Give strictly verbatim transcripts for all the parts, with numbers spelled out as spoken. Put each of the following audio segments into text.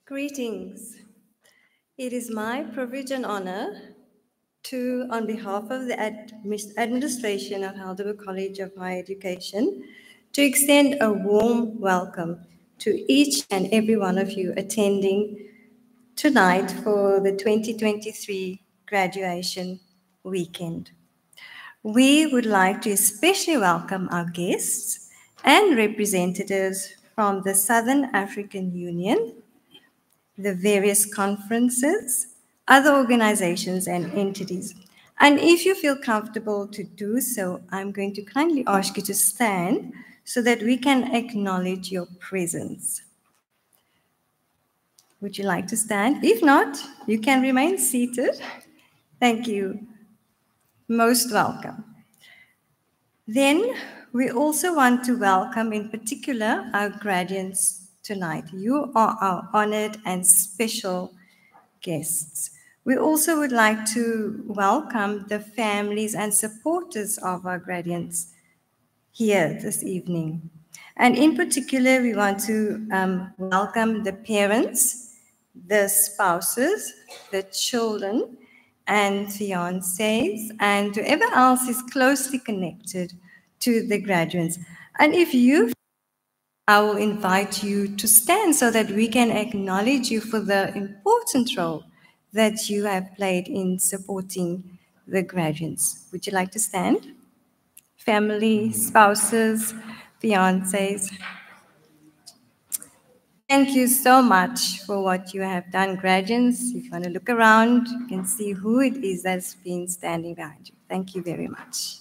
Greetings. It is my privilege and honor to, on behalf of the admi- administration of Heidelberg College of Higher Education, to extend a warm welcome to each and every one of you attending tonight for the twenty twenty-three graduation weekend. We would like to especially welcome our guests and representatives from the Southern African Union, the various conferences, other organizations and entities. And if you feel comfortable to do so, I'm going to kindly ask you to stand so that we can acknowledge your presence. Would you like to stand? If not, you can remain seated. Thank you. Most welcome. Then we also want to welcome in particular our graduates tonight. You are our honored and special guests. We also would like to welcome the families and supporters of our graduates here this evening. And in particular, we want to um, welcome the parents, the spouses, the children, and fiancés, and whoever else is closely connected to the graduates. And if you, I will invite you to stand so that we can acknowledge you for the important role that you have played in supporting the graduates. Would you like to stand? Family, spouses, fiancés. Thank you so much for what you have done, graduates. If you want to look around, you can see who it is that's been standing behind you. Thank you very much.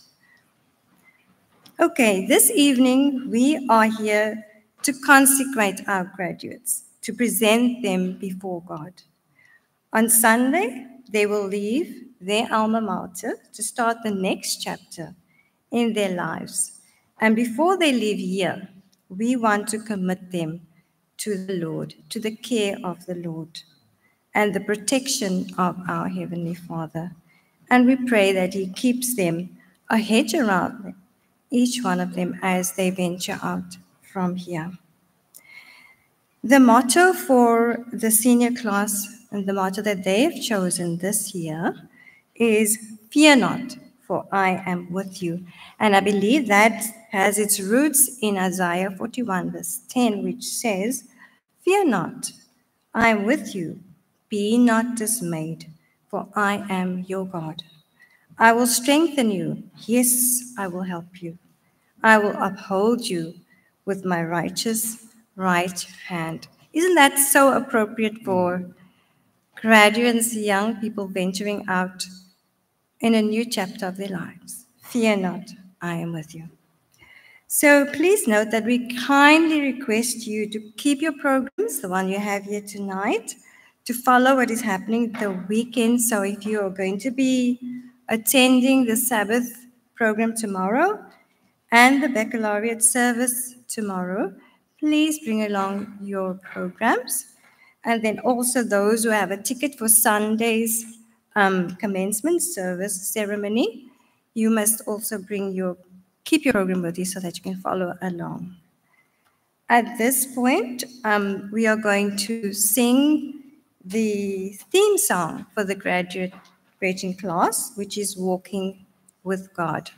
Okay, this evening we are here to consecrate our graduates, to present them before God. On Sunday, they will leave their alma mater to start the next chapter in their lives. And before they leave here, we want to commit them to the Lord, to the care of the Lord, and the protection of our Heavenly Father. And we pray that He keeps them a hedge around them, each one of them as they venture out from here. The motto for the senior class and the motto that they have chosen this year is "Fear not, for I am with you." And I believe that has its roots in Isaiah forty-one, verse ten, which says, "Fear not, I am with you. Be not dismayed, for I am your God. I will strengthen you. Yes, I will help you. I will uphold you with my righteous right hand." Isn't that so appropriate for graduates, young people venturing out in a new chapter of their lives? Fear not, I am with you. So please note that we kindly request you to keep your programs, the one you have here tonight, to follow what is happening the weekend. So if you are going to be attending the Sabbath program tomorrow and the baccalaureate service tomorrow, please bring along your programs. And then also those who have a ticket for Sunday's um, commencement service ceremony, you must also bring your, keep your program with you so that you can follow along. At this point, um, we are going to sing the theme song for the graduating class, which is Walking with God.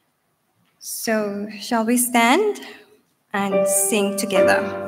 So shall we stand and sing together?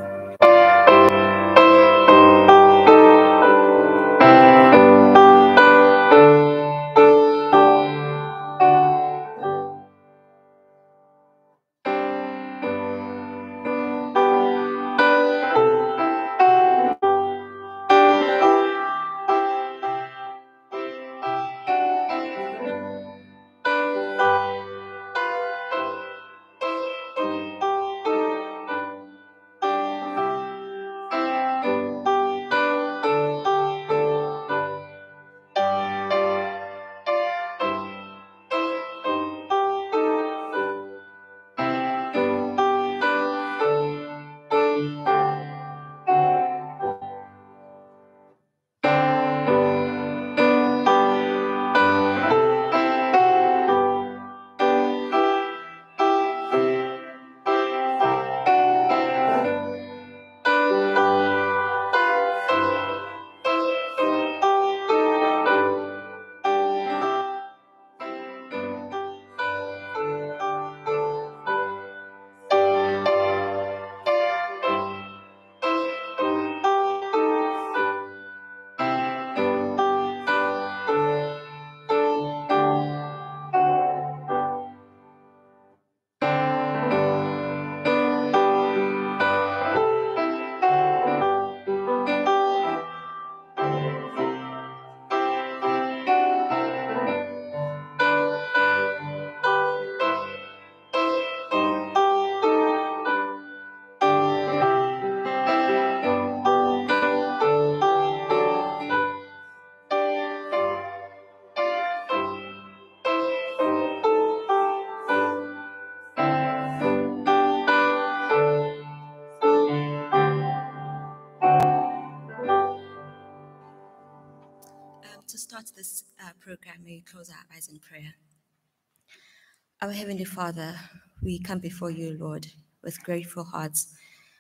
this uh, program, may we close our eyes in prayer. Our Heavenly Father, we come before you, Lord, with grateful hearts.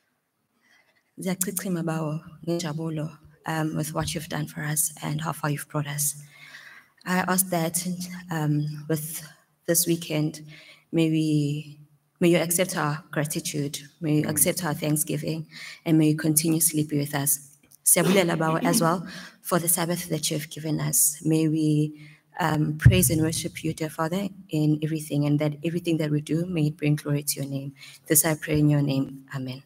Um, with what you've done for us and how far you've brought us. I ask that um, with this weekend, may we, may you accept our gratitude, may you accept our thanksgiving, and may you continuously be with us. Siyabulela Baba as well for the Sabbath that you have given us. May we um, praise and worship you, dear Father, in everything, and that everything that we do, may it bring glory to your name. This I pray in your name. Amen.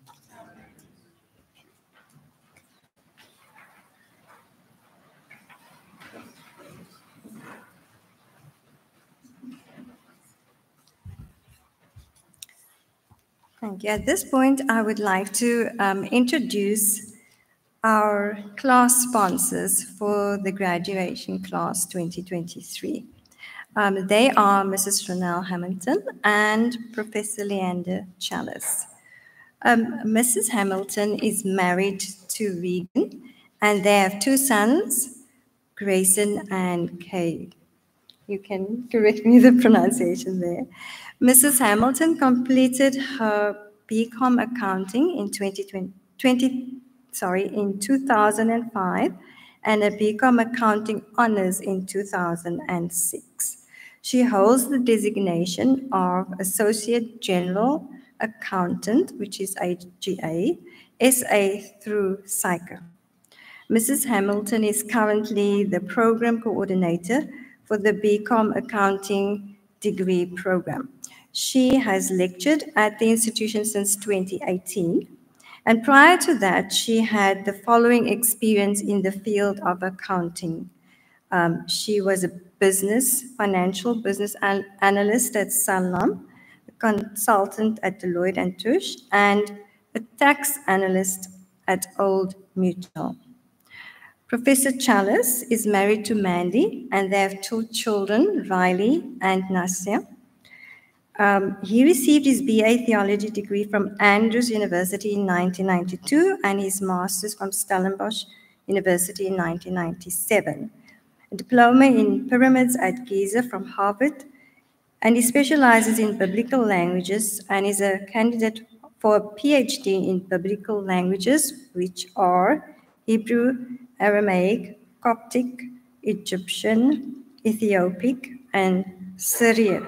Thank you. At this point, I would like to um, introduce our class sponsors for the graduation class twenty twenty-three. Um, they are Missus Ronelle Hamilton and Professor Leander Chalice. Um, Missus Hamilton is married to Regan, and they have two sons, Grayson and Kay. You can correct me the pronunciation there. Missus Hamilton completed her B Com accounting in twenty twenty, sorry, in two thousand five and a B Com accounting honors in two thousand six. She holds the designation of Associate General Accountant, which is A G A, S A through SAICA. Missus Hamilton is currently the program coordinator for the B Com Accounting degree program. She has lectured at the institution since twenty eighteen, and prior to that, she had the following experience in the field of accounting. Um, she was a business, financial business an analyst at Sanlam, a consultant at Deloitte and Touche, and a tax analyst at Old Mutual. Professor Chalice is married to Mandy, and they have two children, Riley and Nasya. Um, he received his B A Theology degree from Andrews University in nineteen ninety-two and his master's from Stellenbosch University in nineteen ninety-seven. A diploma in pyramids at Giza from Harvard, and he specializes in biblical languages and is a candidate for a PhD in biblical languages, which are Hebrew, Aramaic, Coptic, Egyptian, Ethiopic, and Syriac.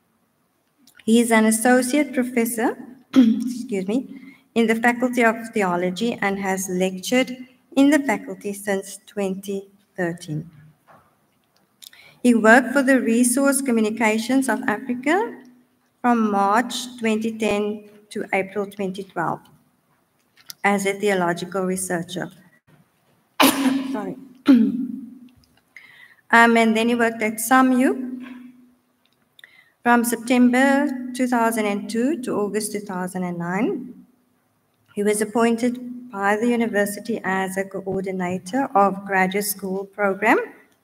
He is an associate professor, excuse me, in the Faculty of Theology and has lectured in the faculty since twenty thirteen. He worked for the Resource Communications of Africa from March twenty ten to April twenty twelve as a theological researcher. Sorry. um, and then he worked at SAMU from September two thousand two to August two thousand nine. He was appointed by the university as a coordinator of graduate school program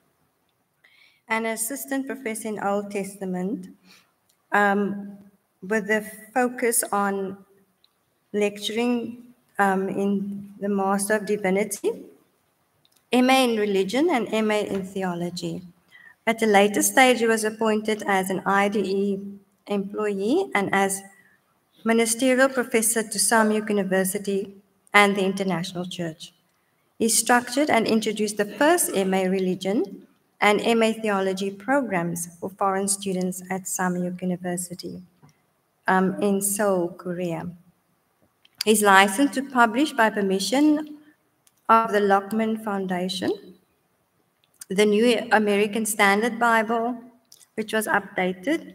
and assistant professor in Old Testament, um, with a focus on lecturing um, in the Master of Divinity, M A in Religion, and M A in Theology. At a later stage, he was appointed as an I D E employee and as ministerial professor to Samuk University and the International Church. He structured and introduced the first M A Religion and M A Theology programs for foreign students at Samuk University um, in Seoul, Korea. He's licensed to publish by permission of the Lockman Foundation, the New American Standard Bible, which was updated,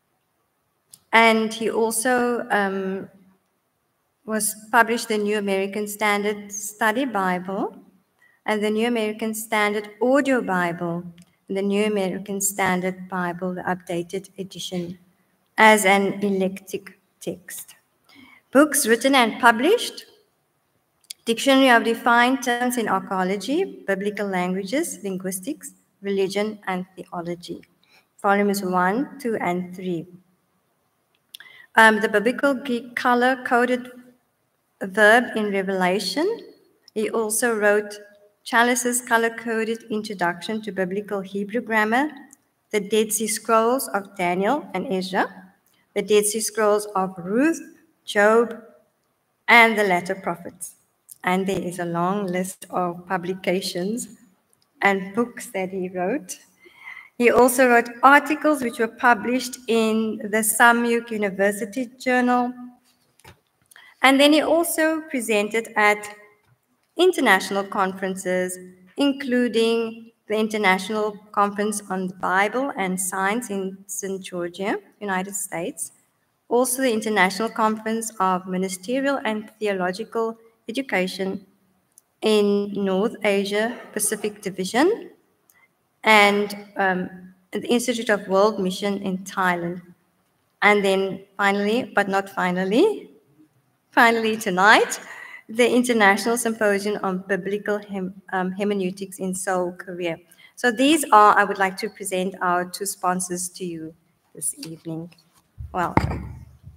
and he also um, was published the New American Standard Study Bible and the New American Standard Audio Bible, and the New American Standard Bible, the updated edition, as an electric text. Books written and published: Dictionary of Defined Terms in Archaeology, Biblical Languages, Linguistics, Religion, and Theology. Volumes one, two, and three. Um, the Biblical Greek color-coded verb in Revelation. He also wrote Chalice's color-coded introduction to biblical Hebrew grammar, the Dead Sea Scrolls of Daniel and Ezra, the Dead Sea Scrolls of Ruth, Job, and the latter prophets. And there is a long list of publications and books that he wrote. He also wrote articles which were published in the Samyuk University Journal. And then he also presented at international conferences, including the International Conference on the Bible and Science in Saint Georgia, United States, also the International Conference of Ministerial and Theological Education in North Asia Pacific Division, and um, the Institute of World Mission in Thailand. And then finally, but not finally, finally tonight, the International Symposium on Biblical Hem um, Hermeneutics in Seoul, Korea. So these are, I would like to present our two sponsors to you this evening. Welcome.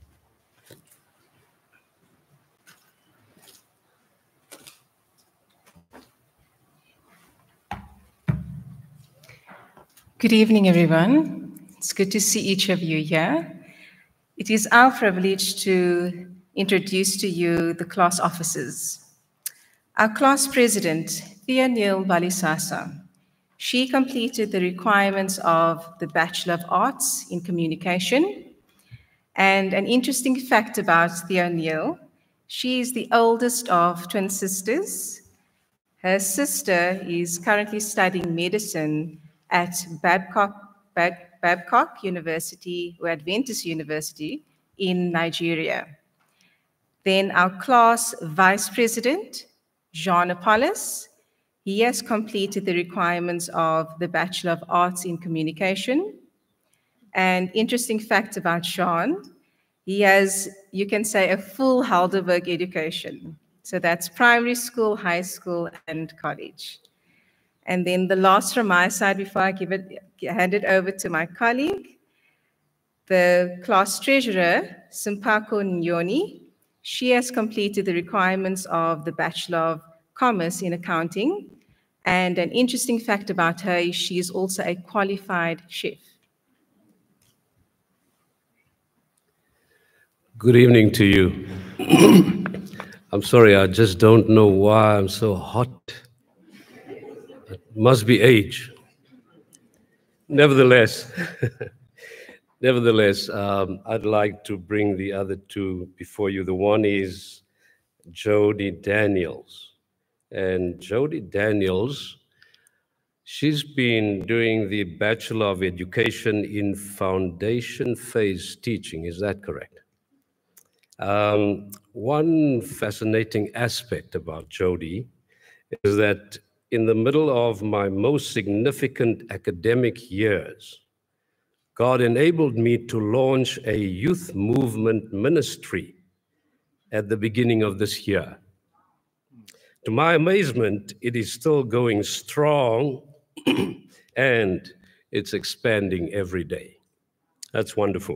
Good evening, everyone. It's good to see each of you here. It is our privilege to introduce to you the class officers. Our class president, Thea Neil Balisasa. She completed the requirements of the Bachelor of Arts in Communication. And an interesting fact about Thea Neil, she is the oldest of twin sisters. Her sister is currently studying medicine at Babcock, Bab, Babcock University, or Adventist University in Nigeria. Then our class vice president, Jean Apollos. He has completed the requirements of the Bachelor of Arts in Communication. And interesting fact about Jean, he has, you can say, a full Heidelberg education. So that's primary school, high school, and college. And then the last from my side, before I give it, hand it over to my colleague, the class treasurer, Simpako Nyoni. She has completed the requirements of the Bachelor of Commerce in Accounting. And an interesting fact about her is she is also a qualified chef. Good evening to you. I'm sorry, I just don't know why I'm so hot. It must be age. Nevertheless, nevertheless, um, I'd like to bring the other two before you. The one is Jody Daniels. And Jody Daniels, she's been doing the Bachelor of Education in Foundation Phase Teaching. Is that correct? Um, one fascinating aspect about Jody is that in the middle of my most significant academic years, God enabled me to launch a youth movement ministry at the beginning of this year. To my amazement, it is still going strong and it's expanding every day. That's wonderful.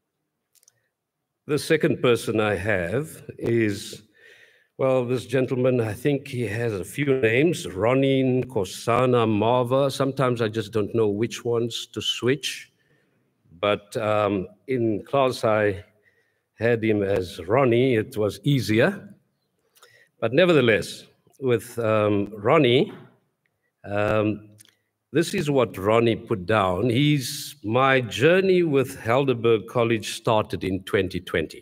The second person I have is, well, this gentleman, I think he has a few names, Ronnie Kosana Marva. Sometimes I just don't know which ones to switch. But um, in class, I had him as Ronnie. It was easier. But nevertheless, with um, Ronnie, um, this is what Ronnie put down. He's, my journey with Heidelberg College started in twenty twenty.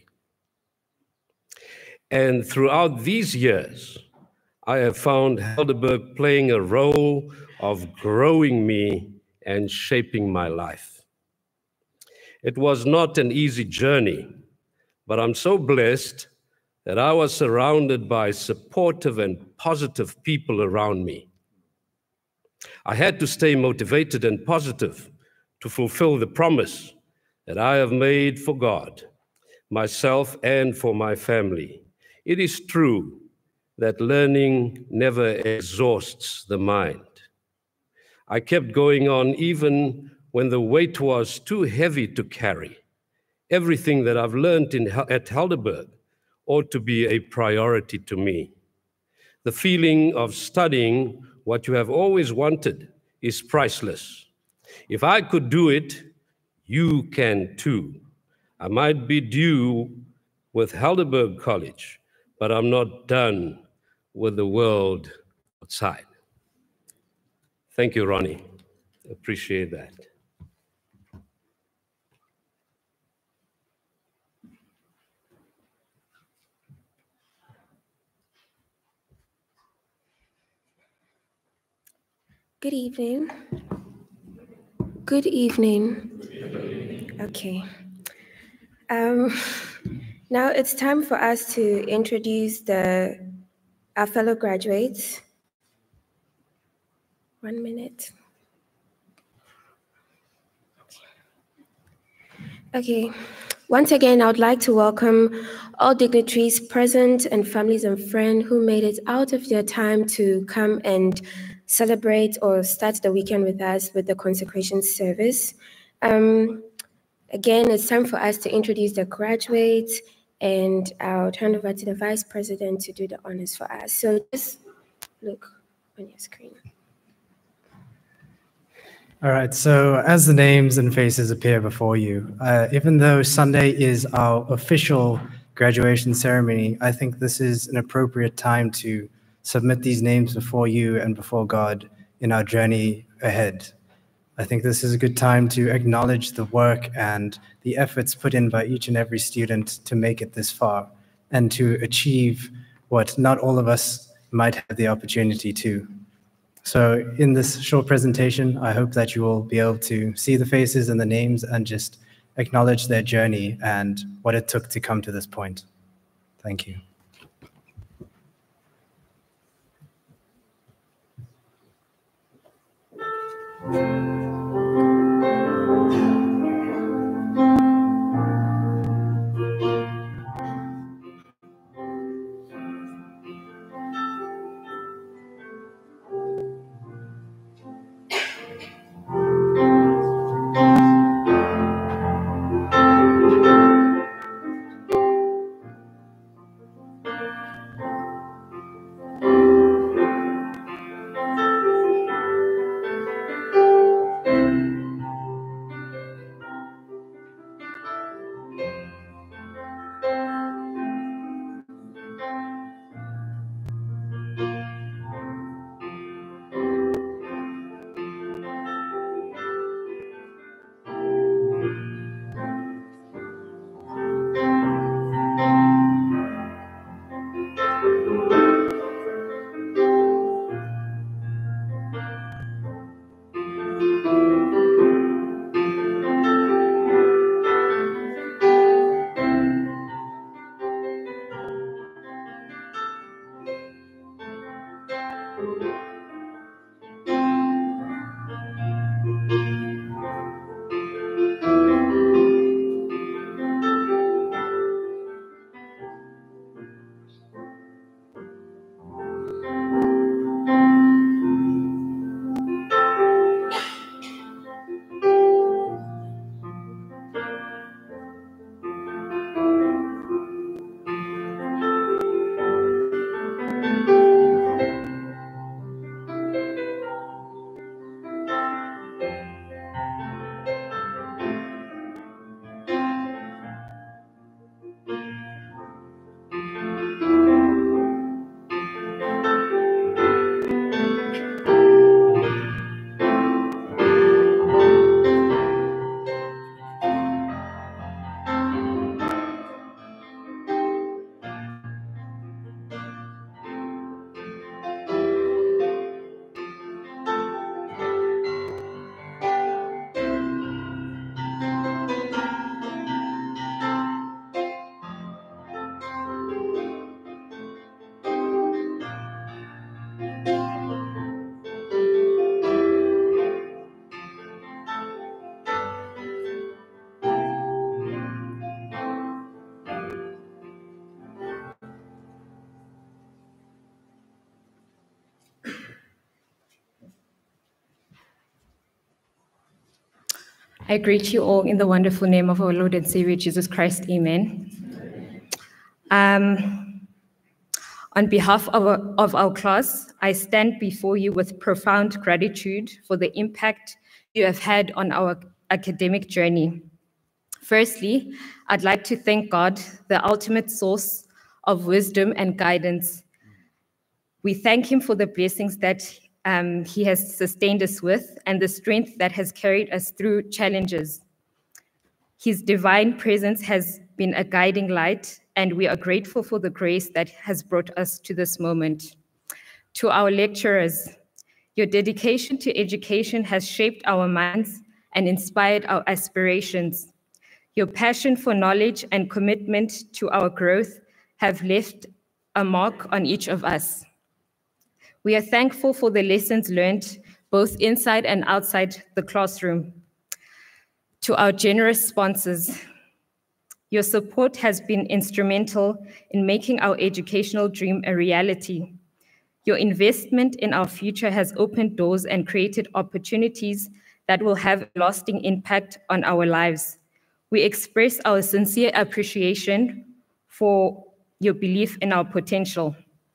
And throughout these years, I have found Heidelberg playing a role of growing me and shaping my life. It was not an easy journey, but I'm so blessed that I was surrounded by supportive and positive people around me. I had to stay motivated and positive to fulfill the promise that I have made for God, myself, and for my family. It is true that learning never exhausts the mind. I kept going on even when the weight was too heavy to carry. Everything that I've learned in, at Heidelberg ought to be a priority to me. The feeling of studying what you have always wanted is priceless. If I could do it, you can too. I might be due with Helderberg College, but I'm not done with the world outside. Thank you, Ronnie. Appreciate that. Good evening. Good evening. Okay. Um, now it's time for us to introduce the our fellow graduates. One minute. Okay. Once again, I would like to welcome all dignitaries present and families and friends who made it out of their time to come and celebrate or start the weekend with us with the consecration service. Um, again, it's time for us to introduce the graduates, and I'll turn over to the Vice President to do the honors for us. So just look on your screen. All right, so as the names and faces appear before you, uh, even though Sunday is our official graduation ceremony, I think this is an appropriate time to submit these names before you and before God in our journey ahead. I think this is a good time to acknowledge the work and the efforts put in by each and every student to make it this far and to achieve what not all of us might have the opportunity to. So in this short presentation, I hope that you will be able to see the faces and the names and just acknowledge their journey and what it took to come to this point. Thank you. I greet you all in the wonderful name of our Lord and Savior Jesus Christ. Amen. Um, On behalf of our, of our class, I stand before you with profound gratitude for the impact you have had on our academic journey. Firstly, I'd like to thank God, the ultimate source of wisdom and guidance. We thank him for the blessings that um, he has sustained us with and the strength that has carried us through challenges. His divine presence has been a guiding light, and we are grateful for the grace that has brought us to this moment. To our lecturers, your dedication to education has shaped our minds and inspired our aspirations. Your passion for knowledge and commitment to our growth have left a mark on each of us. We are thankful for the lessons learned both inside and outside the classroom. To our generous sponsors, your support has been instrumental in making our educational dream a reality. Your investment in our future has opened doors and created opportunities that will have a lasting impact on our lives. We express our sincere appreciation for your belief in our potential.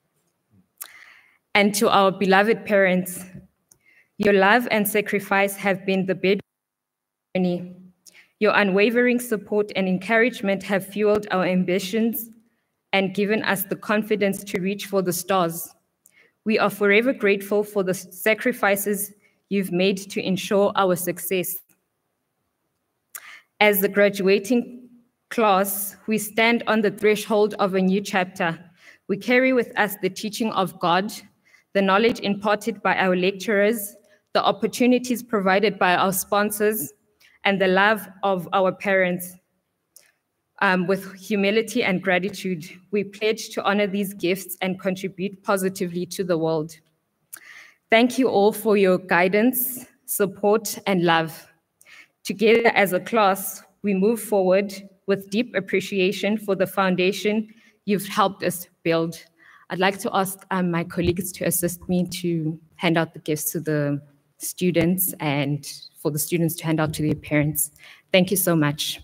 And to our beloved parents, your love and sacrifice have been the bedrock of our journey. Your unwavering support and encouragement have fueled our ambitions and given us the confidence to reach for the stars. We are forever grateful for the sacrifices you've made to ensure our success. As the graduating class, we stand on the threshold of a new chapter. We carry with us the teaching of God, the knowledge imparted by our lecturers, the opportunities provided by our sponsors, and the love of our parents. Um, with humility and gratitude, we pledge to honor these gifts and contribute positively to the world. Thank you all for your guidance, support, and love. Together as a class, we move forward with deep appreciation for the foundation you've helped us build. I'd like to ask um, my colleagues to assist me to hand out the gifts to the students and for the students to hand out to their parents. Thank you so much.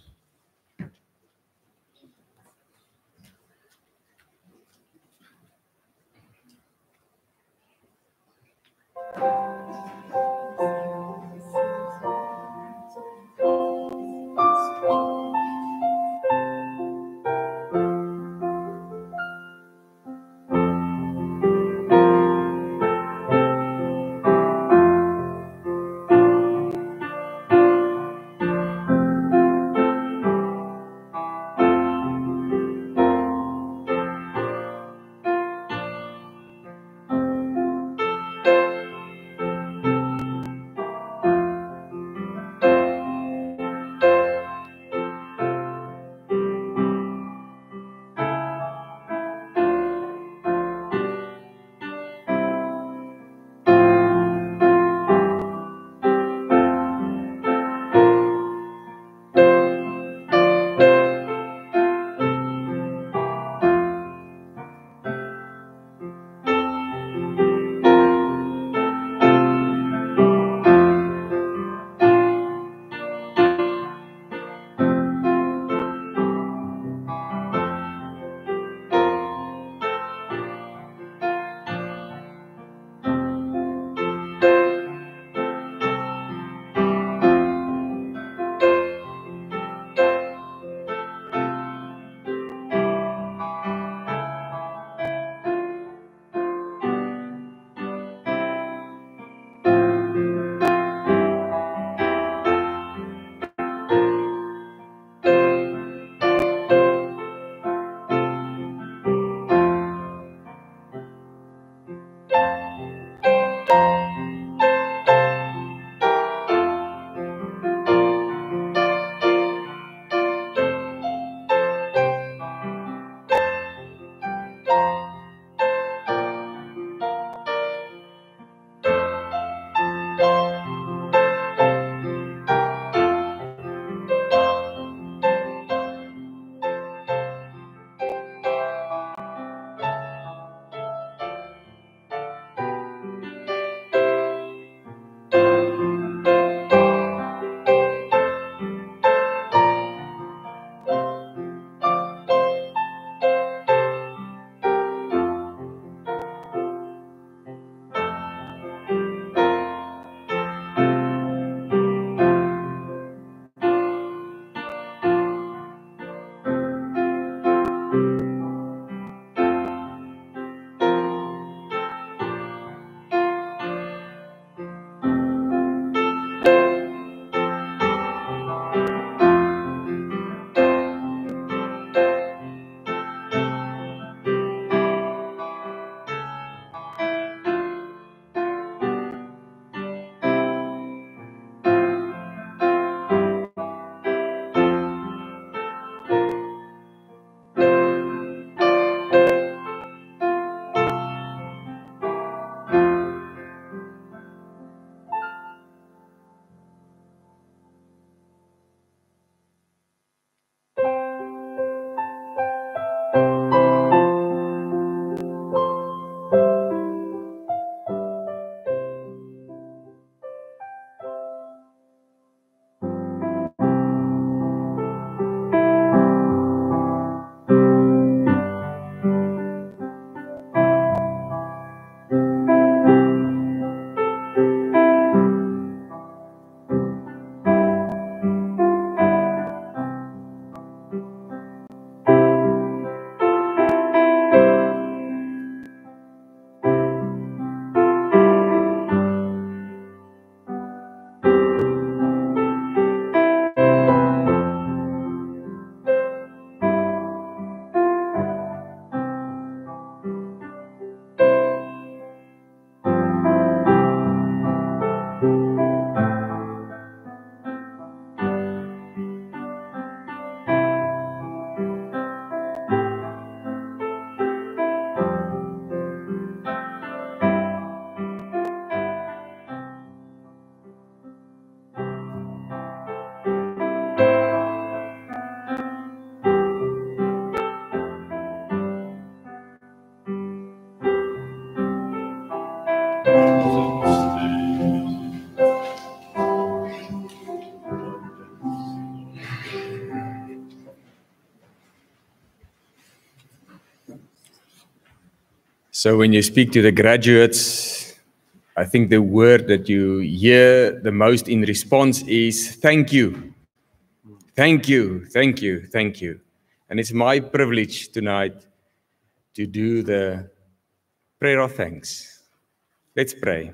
So when you speak to the graduates, I think the word that you hear the most in response is thank you. Thank you, thank you, thank you. And it's my privilege tonight to do the prayer of thanks. Let's pray.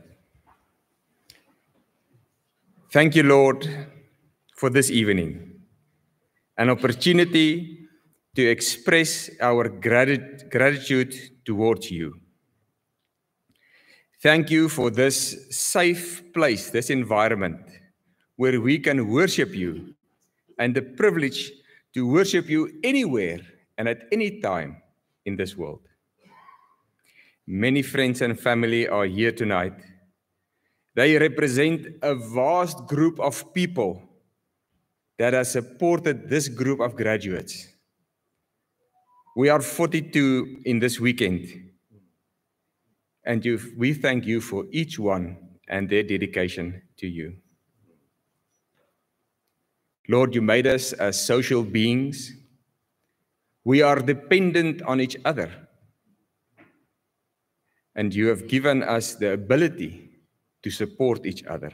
Thank you, Lord, for this evening, an opportunity to express our grat- gratitude towards you. Thank you for this safe place, this environment where we can worship you, and the privilege to worship you anywhere and at any time in this world. Many friends and family are here tonight. They represent a vast group of people that has supported this group of graduates. We are forty-two in this weekend, and you, we thank you for each one and their dedication to you. Lord, you made us as social beings. We are dependent on each other, and you have given us the ability to support each other.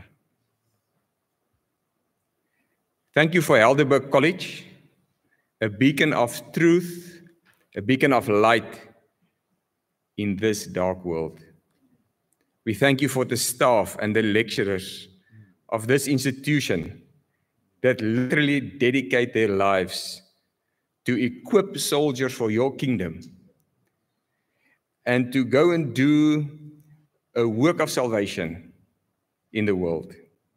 Thank you for Helderberg College, a beacon of truth, a beacon of light in this dark world. We thank you for the staff and the lecturers of this institution that literally dedicate their lives to equip soldiers for your kingdom and to go and do a work of salvation in the world.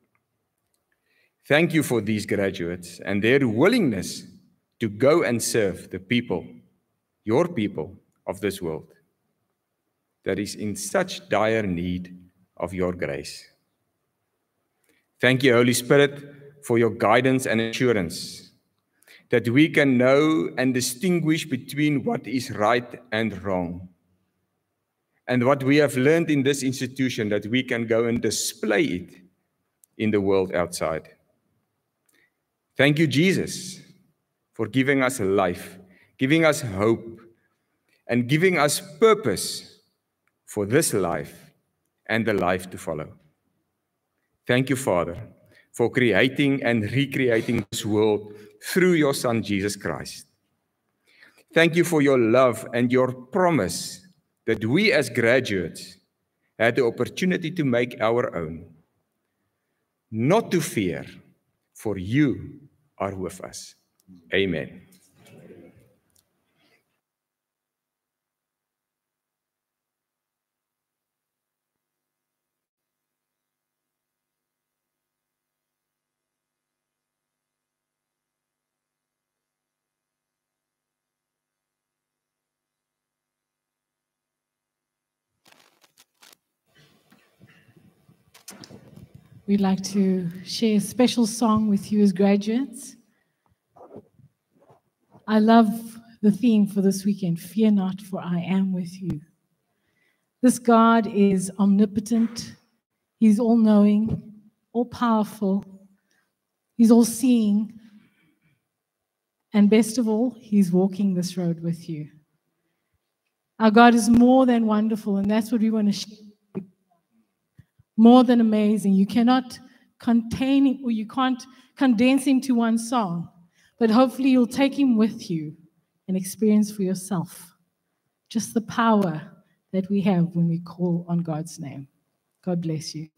Thank you for these graduates and their willingness to go and serve the people, your people of this world, that is in such dire need of your grace. Thank you, Holy Spirit, for your guidance and assurance, that we can know and distinguish between what is right and wrong. And what we have learned in this institution, that we can go and display it in the world outside. Thank you, Jesus, for giving us life, giving us hope, and giving us purpose for this life and the life to follow. Thank you, Father, for creating and recreating this world through your Son, Jesus Christ. Thank you for your love and your promise that we as graduates had the opportunity to make our own. Not to fear, for you are with us. Amen. We'd like to share a special song with you as graduates. I love the theme for this weekend, Fear Not, for I Am With You. This God is omnipotent. He's all-knowing, all-powerful. He's all-seeing. And best of all, He's walking this road with you. Our God is more than wonderful, and that's what we want to share. More than amazing. You cannot contain him, or you can't condense him to one song, but hopefully you'll take him with you and experience for yourself just the power that we have when we call on God's name. God bless you.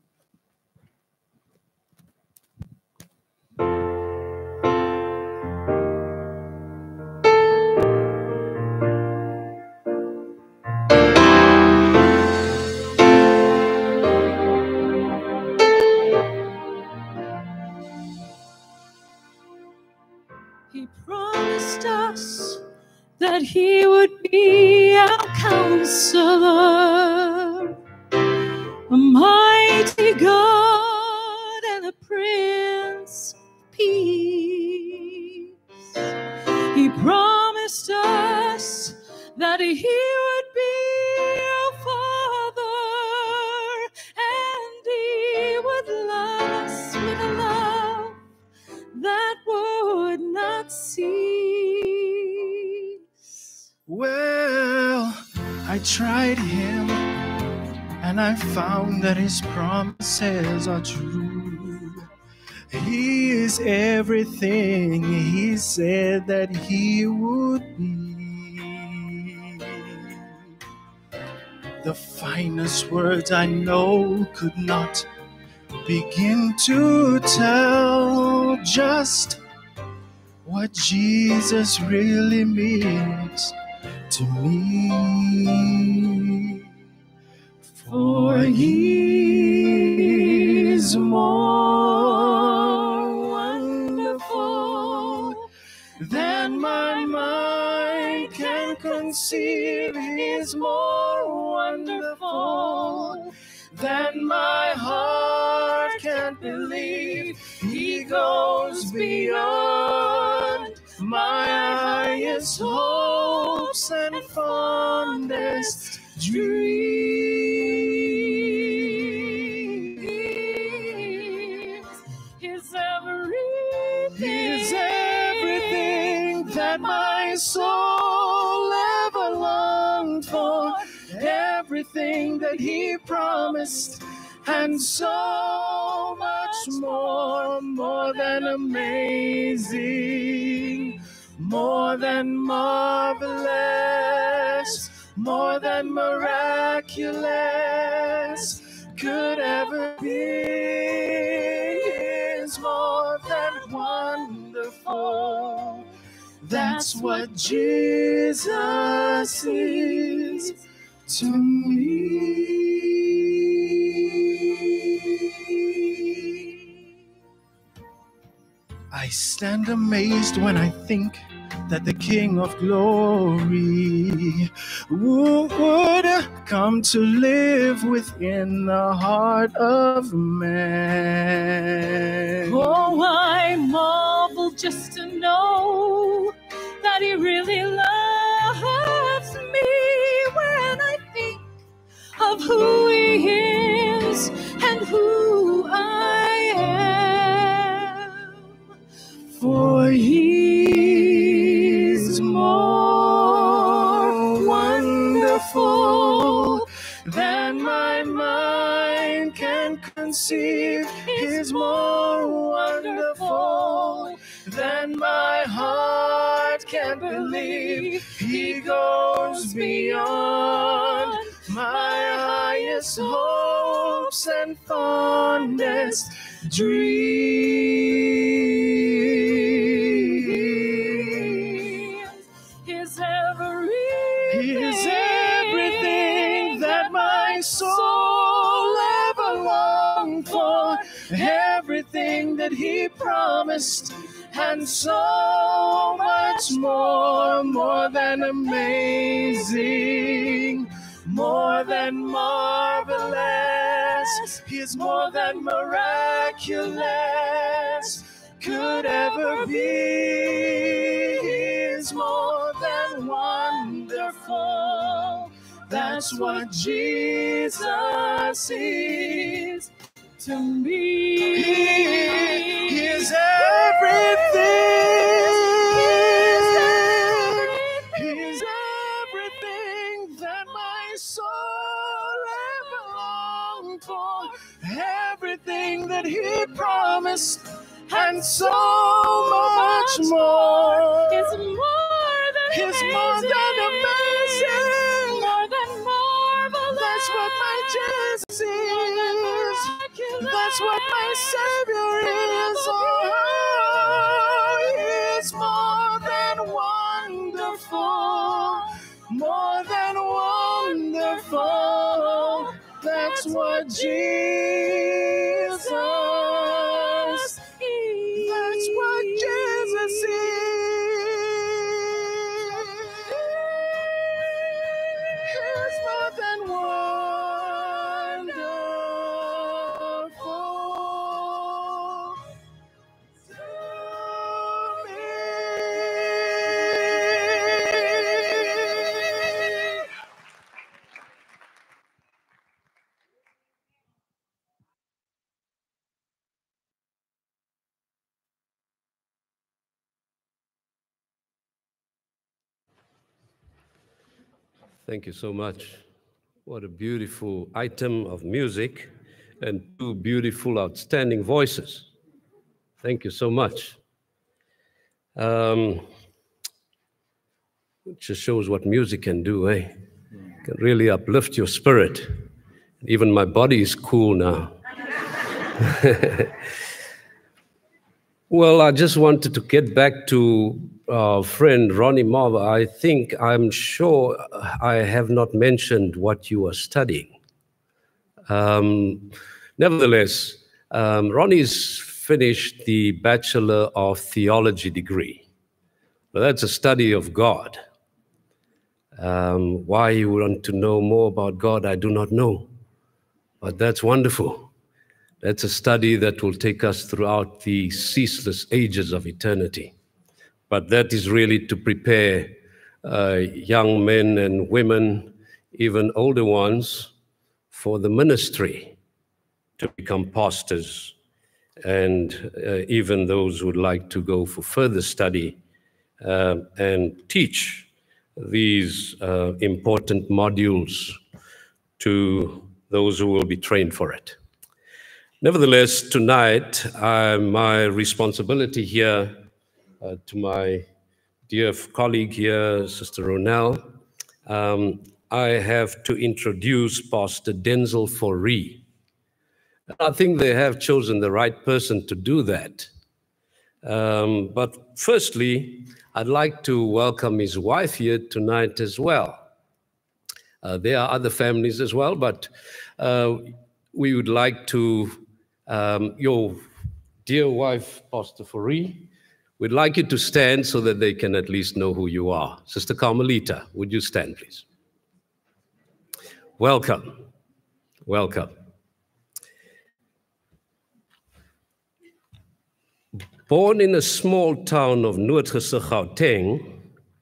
He promised us that he would be our counselor, a mighty God and a Prince of Peace. He promised us that he would be our Father, and he would love us with a love that would not cease. Well, I I tried him and I found that his promises are true. He is everything he said that he would be. The finest words I know could not begin to tell just what Jesus really means to me. For he is more wonderful than my mind can conceive. He is more wonderful than my heart can believe. He goes beyond my highest hopes and fondest dreams. He's everything. He's everything that my soul ever longed for, everything that he promised, and so much more, more than amazing, more than marvelous, more than miraculous could ever be. Is more than wonderful. That's what Jesus is to me. I stand amazed when I think that the King of Glory would come to live within the heart of man. Oh, I marvel just to know that he really loves me when I think of who he is and who I am. For he's more wonderful than my mind can conceive. He's more wonderful than my heart can believe. He goes beyond my highest hopes and fondest dreams. He's everything. He's everything that my soul ever longed for, everything that he promised, and so much more, more than amazing, more than marvelous. He's more than miraculous could ever be. He's more than wonderful. That's what Jesus is to me. He is everything. He's everything that my soul ever longed for, everything that he promised, and so much more. It's more than He's amazing. more than amazing. More than marvelous. That's what my Jesus is. That's what my Savior is. Oh, he's more than wonderful. More than wonderful. That's what Jesus is. That's what Jesus is. He's more than wonderful. Thank you so much. What a beautiful item of music and two beautiful, outstanding voices. Thank you so much. Um, it just shows what music can do, eh? It can really uplift your spirit. Even my body is cool now. Well, I just wanted to get back to our friend Ronnie Marva. I think, I'm sure I have not mentioned what you are studying. Um, nevertheless, um, Ronnie's finished the Bachelor of Theology degree. Well, that's a study of God. Um, why you want to know more about God, I do not know. But that's wonderful. That's a study that will take us throughout the ceaseless ages of eternity. But that is really to prepare uh, young men and women, even older ones, for the ministry, to become pastors, and uh, even those who would like to go for further study uh, and teach these uh, important modules to those who will be trained for it. Nevertheless, tonight, uh, my responsibility here uh, to my dear colleague here, Sister Ronell, um, I have to introduce Pastor Denzel Fourie. I think they have chosen the right person to do that. Um, but firstly, I'd like to welcome his wife here tonight as well. Uh, there are other families as well, but uh, we would like to, um, your dear wife, Pastor Fourie, we'd like you to stand so that they can at least know who you are. Sister Carmelita, would you stand, please? Welcome. Welcome. Born in a small town of Noordgese, Gauteng,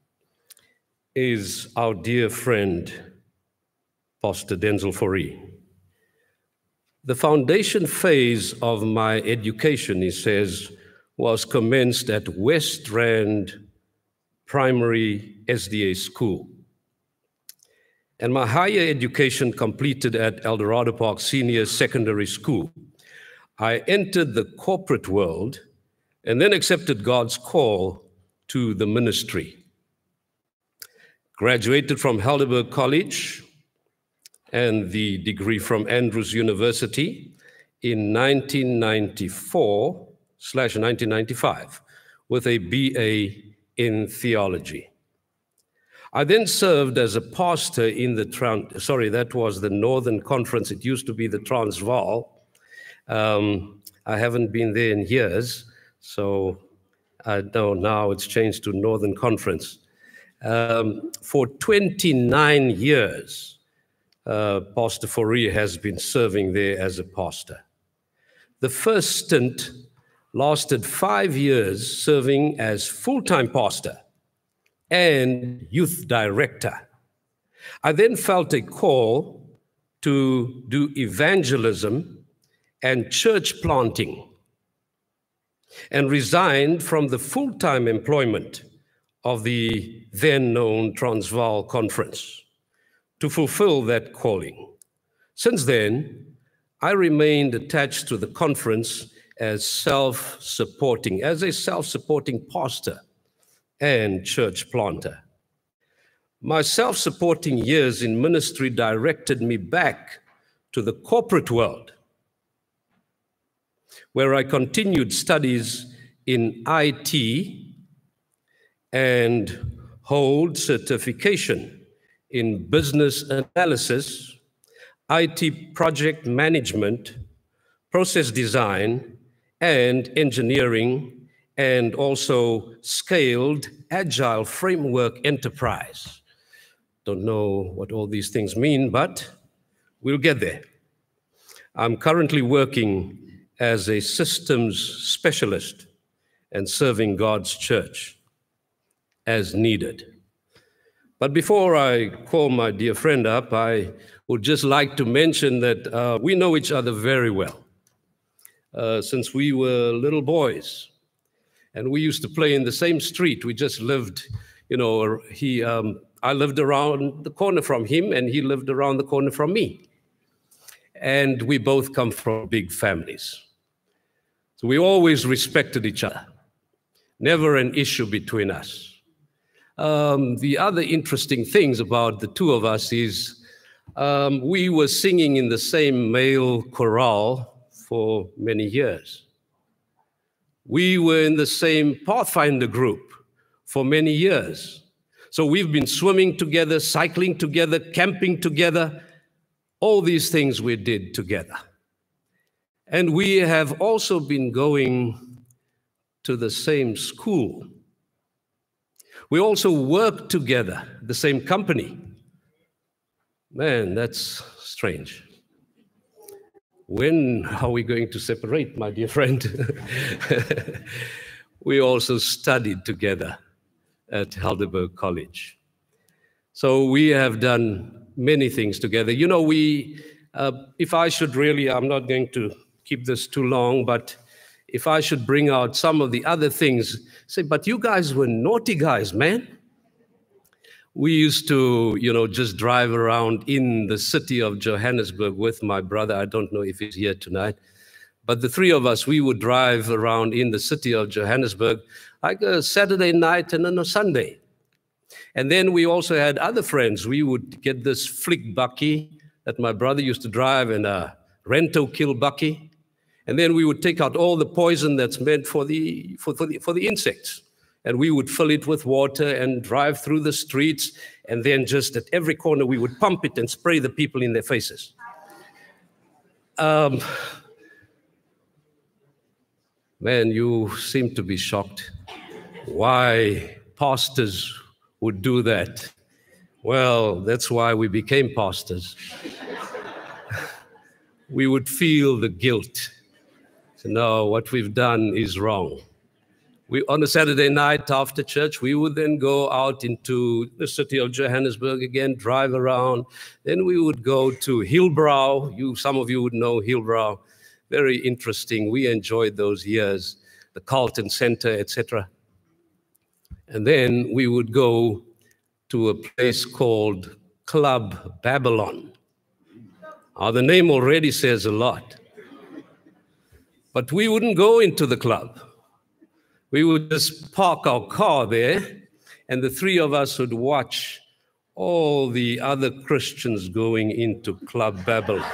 is our dear friend, Pastor Denzel Fourie. The foundation phase of my education, he says, was commenced at West Rand Primary S D A School. And my higher education completed at Eldorado Park Senior Secondary School. I entered the corporate world and then accepted God's call to the ministry. Graduated from Heidelberg College and the degree from Andrews University in nineteen ninety-four slash nineteen ninety-five with a B A in theology. I then served as a pastor in the, Trans sorry, that was the Northern Conference. It used to be the Transvaal. Um, I haven't been there in years, so I know now it's changed to Northern Conference. Um, for twenty-nine years, uh, Pastor Fourie has been serving there as a pastor. The first stint lasted five years serving as full-time pastor and youth director. I then felt a call to do evangelism and church planting and resigned from the full-time employment of the then known Transvaal Conference to fulfill that calling. Since then, I remained attached to the conference as self-supporting, as a self-supporting pastor and church planter. My self-supporting years in ministry directed me back to the corporate world, where I continued studies in I T and hold certification in business analysis, I T project management, process design, and engineering, and also scaled agile framework enterprise. Don't know what all these things mean, but we'll get there. I'm currently working as a systems specialist and serving God's church as needed. But before I call my dear friend up, I would just like to mention that uh, we know each other very well uh, since we were little boys. And we used to play in the same street. We just lived, you know, he, um, I lived around the corner from him, and he lived around the corner from me. And we both come from big families. So we always respected each other. Never an issue between us. Um, the other interesting things about the two of us is um, we were singing in the same male chorale for many years. We were in the same Pathfinder group for many years. So we've been swimming together, cycling together, camping together, all these things we did together. And we have also been going to the same school. We also work together, the same company. Man, that's strange. When are we going to separate, my dear friend? We also studied together at Heidelberg College. So we have done many things together. You know, we, uh, if I should really, I'm not going to keep this too long, but if I should bring out some of the other things, say, but you guys were naughty guys, man. We used to, you know, just drive around in the city of Johannesburg with my brother. I don't know if he's here tonight, but the three of us, we would drive around in the city of Johannesburg like a Saturday night and then a Sunday. And then we also had other friends. We would get this flick bucky that my brother used to drive and a Rento kill bucky. And then we would take out all the poison that's meant for the, for, for the, for the insects. And we would fill it with water and drive through the streets. And then just at every corner, we would pump it and spray the people in their faces. Um, man, you seem to be shocked why pastors would do that. Well, that's why we became pastors. We would feel the guilt. So, no, what we've done is wrong. We, on a Saturday night after church, we would then go out into the city of Johannesburg again, drive around. Then we would go to Hillbrow. You, some of you would know Hillbrow. Very interesting. We enjoyed those years, the Carlton Center, et cetera. And then we would go to a place called Club Babylon. Now, the name already says a lot. But we wouldn't go into the club. We would just park our car there, and the three of us would watch all the other Christians going into Club Babylon.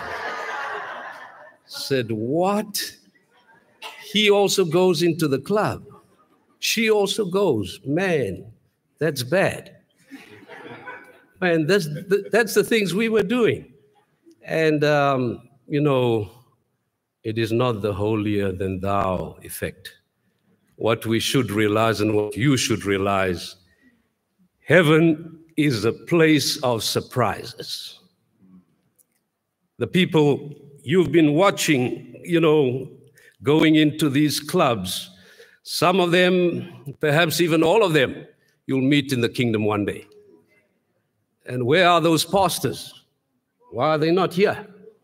Said, what? He also goes into the club. She also goes. Man, that's bad. Man, that's the, that's the things we were doing. And, um, you know, it is not the holier than thou effect. What we should realize and what you should realize, heaven is a place of surprises. The people you've been watching, you know, going into these clubs, some of them, perhaps even all of them, you'll meet in the kingdom one day. And where are those pastors? Why are they not here?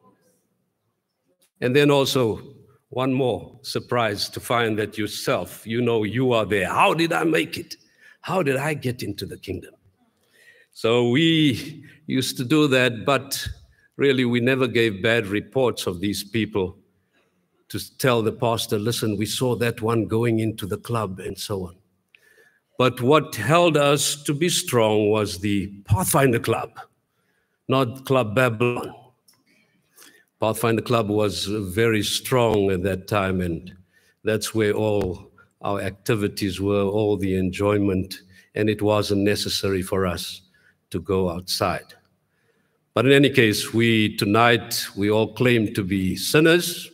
And then also, one more surprise to find that yourself, you know, you are there. How did I make it? How did I get into the kingdom? So we used to do that, but really we never gave bad reports of these people to tell the pastor, listen, we saw that one going into the club and so on. But what held us to be strong was the Pathfinder Club, not Club Babylon. Pathfinder Club was very strong at that time, and that's where all our activities were, all the enjoyment, and it wasn't necessary for us to go outside. But in any case, we tonight, we all claim to be sinners,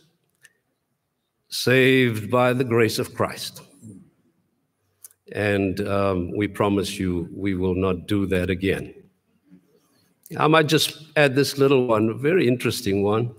saved by the grace of Christ. And um, we promise you we will not do that again. I might just add this little one, a very interesting one.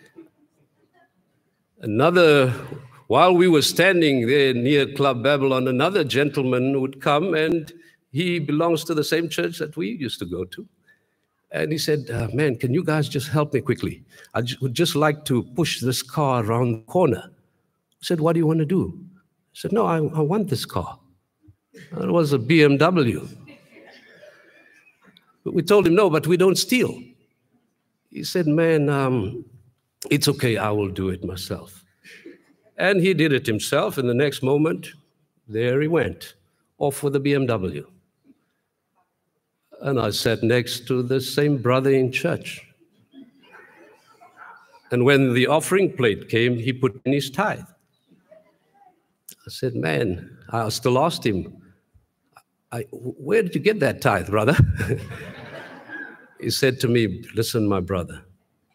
Another, while we were standing there near Club Babylon, another gentleman would come, and he belongs to the same church that we used to go to. And he said, uh, man, can you guys just help me quickly? I would just like to push this car around the corner. I said, what do you want to do? I said, no, I, I want this car. It was a B M W. But we told him, no, but we don't steal. He said, man, um, it's okay, I will do it myself. And he did it himself, and the next moment, there he went, off with the B M W. And I sat next to the same brother in church. And when the offering plate came, he put in his tithe. I said, man, I still asked him, I, where did you get that tithe, brother? He said to me, listen, my brother,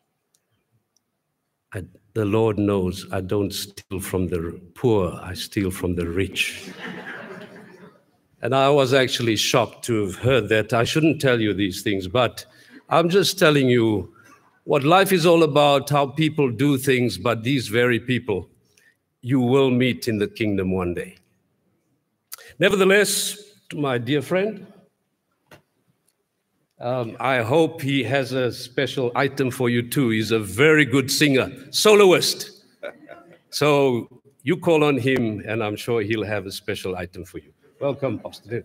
I, the Lord knows I don't steal from the poor, I steal from the rich. And I was actually shocked to have heard that. I shouldn't tell you these things, but I'm just telling you what life is all about, how people do things, but these very people you will meet in the kingdom one day. Nevertheless, to my dear friend, um, I hope he has a special item for you too. He's a very good singer, soloist. So you call on him, and I'm sure he'll have a special item for you. Welcome, Pastor.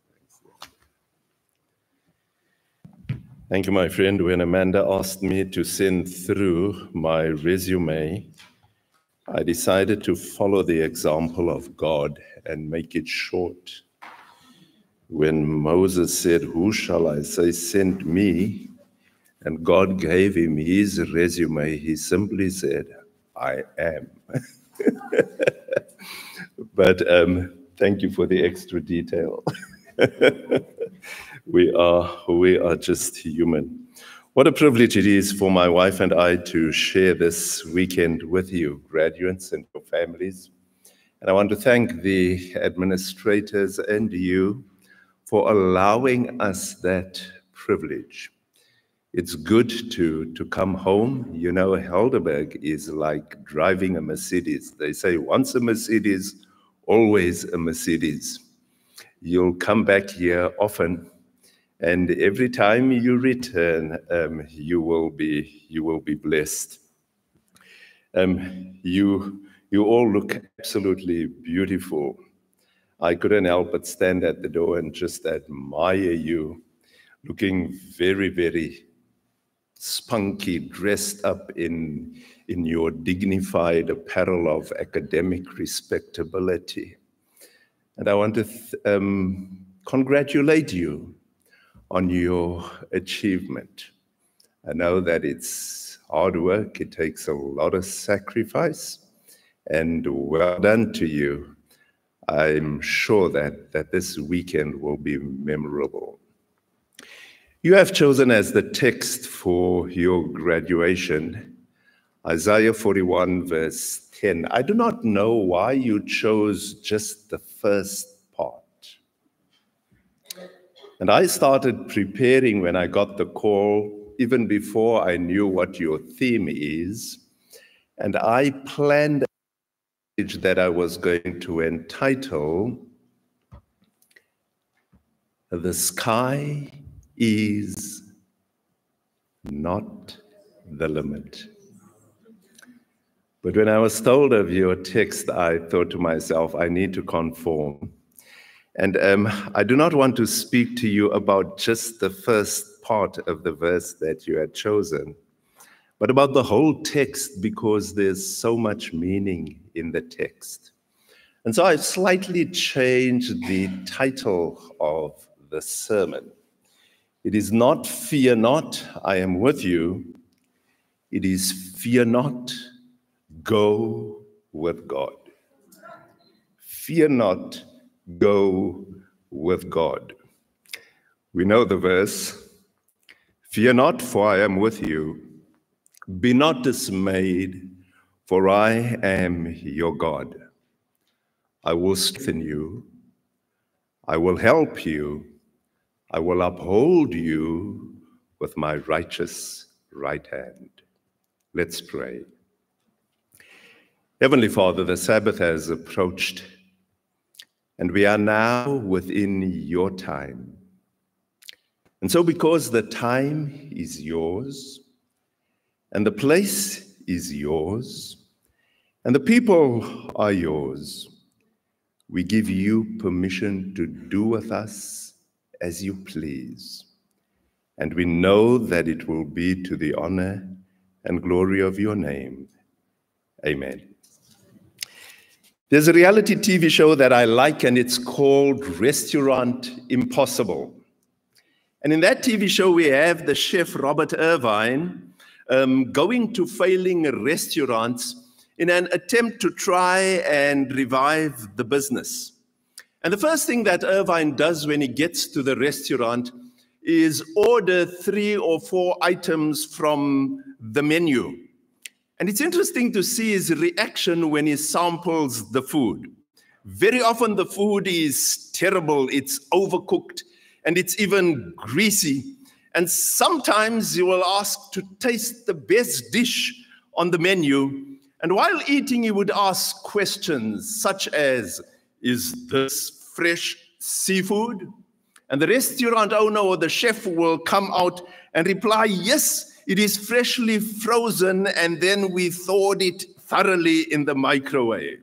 Thank you, my friend. When Amanda asked me to send through my resume, I decided to follow the example of God and make it short. When Moses said, who shall I say sent me? And God gave him his resume, he simply said, I am. But um, thank you for the extra detail. we are, we are just human. What a privilege it is for my wife and I to share this weekend with you, graduates and your families. And I want to thank the administrators and you for allowing us that privilege. It's good to, to come home. You know, Helderberg is like driving a Mercedes. They say once a Mercedes, always a Mercedes. You'll come back here often, and every time you return, um, you will be you will be blessed. Um, you you all look absolutely beautiful. I couldn't help but stand at the door and just admire you, looking very, very spunky, dressed up in, in your dignified apparel of academic respectability. And I want to th um, congratulate you on your achievement. I know that it's hard work, it takes a lot of sacrifice, and well done to you. I'm sure that, that this weekend will be memorable. You have chosen as the text for your graduation, Isaiah forty-one, verse ten. I do not know why you chose just the first part. And I started preparing when I got the call, even before I knew what your theme is. And I planned a message that I was going to entitle, The Sky is Not the Limit. But when I was told of your text, I thought to myself, I need to conform. And um, I do not want to speak to you about just the first part of the verse that you had chosen, but about the whole text, because there's so much meaning in the text. And so I've slightly changed the title of the sermon. It is not Fear Not, I Am With You. It is Fear Not, Go with God. Fear not, go with God. We know the verse, fear not, for I am with you. Be not dismayed, for I am your God. I will strengthen you. I will help you. I will uphold you with my righteous right hand. Let's pray. Heavenly Father, the Sabbath has approached, and we are now within your time. And so because the time is yours, and the place is yours, and the people are yours, we give you permission to do with us as you please. and we know that it will be to the honor and glory of your name. Amen. There's a reality T V show that I like, and it's called Restaurant Impossible. And in that T V show, we have the chef Robert Irvine um, going to failing restaurants in an attempt to try and revive the business. And the first thing that Irvine does when he gets to the restaurant is order three or four items from the menu. And it's interesting to see his reaction when he samples the food. Very often the food is terrible, it's overcooked, and it's even greasy. And sometimes you will ask to taste the best dish on the menu. And while eating, he would ask questions such as, is this fresh seafood? And the restaurant owner or the chef will come out and reply, yes, it is freshly frozen, and then we thawed it thoroughly in the microwave.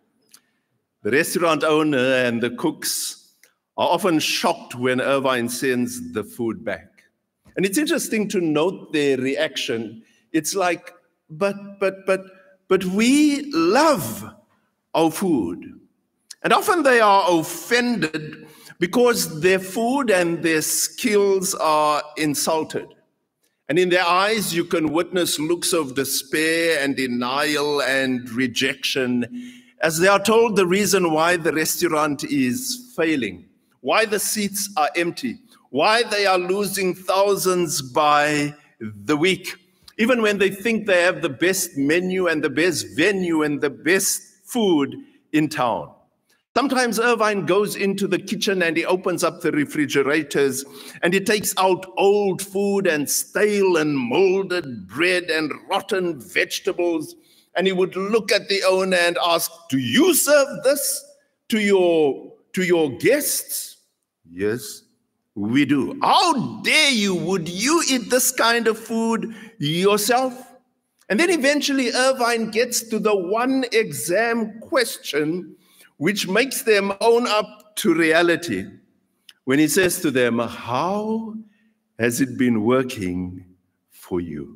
The restaurant owner and the cooks are often shocked when Irvine sends the food back. And it's interesting to note their reaction. It's like, but, but, but, but we love our food. And often they are offended because their food and their skills are insulted. And in their eyes, you can witness looks of despair and denial and rejection as they are told the reason why the restaurant is failing, why the seats are empty, why they are losing thousands by the week, even when they think they have the best menu and the best venue and the best food in town. Sometimes Irvine goes into the kitchen and he opens up the refrigerators and he takes out old food and stale and molded bread and rotten vegetables. And he would look at the owner and ask, do you serve this to your, to your guests? Yes, we do. How dare you? Would you eat this kind of food yourself? And then eventually Irvine gets to the one exam question which makes them own up to reality when he says to them, how has it been working for you?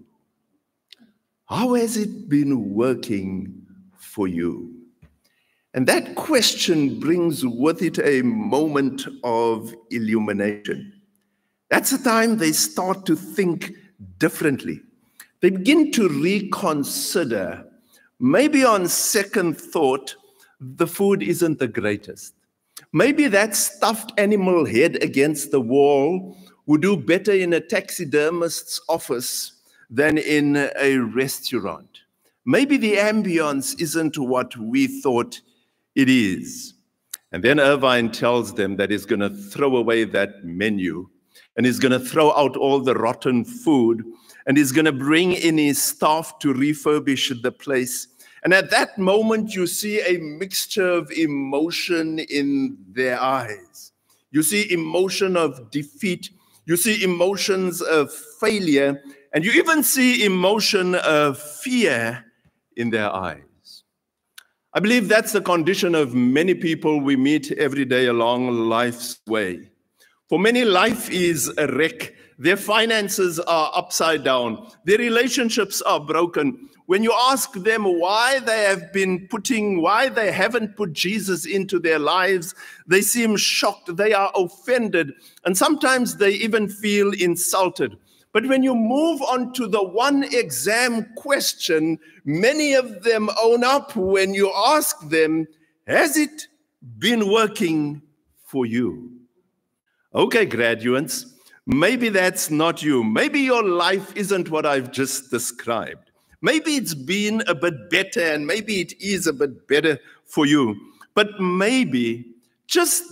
How has it been working for you? And that question brings with it a moment of illumination. That's the time they start to think differently. They begin to reconsider, maybe on second thought, the food isn't the greatest. Maybe that stuffed animal head against the wall would do better in a taxidermist's office than in a restaurant. Maybe the ambience isn't what we thought it is. And then Irvine tells them that he's going to throw away that menu and he's going to throw out all the rotten food and he's going to bring in his staff to refurbish the place. And at that moment, you see a mixture of emotion in their eyes. You see emotion of defeat. You see emotions of failure. And you even see emotion of fear in their eyes. I believe that's the condition of many people we meet every day along life's way. For many, life is a wreck. Their finances are upside down. Their relationships are broken. When you ask them why they have been putting, why they haven't put Jesus into their lives, they seem shocked, they are offended, and sometimes they even feel insulted. But when you move on to the one exam question, many of them own up when you ask them, has it been working for you? Okay, graduates, maybe that's not you. Maybe your life isn't what I've just described. Maybe it's been a bit better, and maybe it is a bit better for you. But maybe, just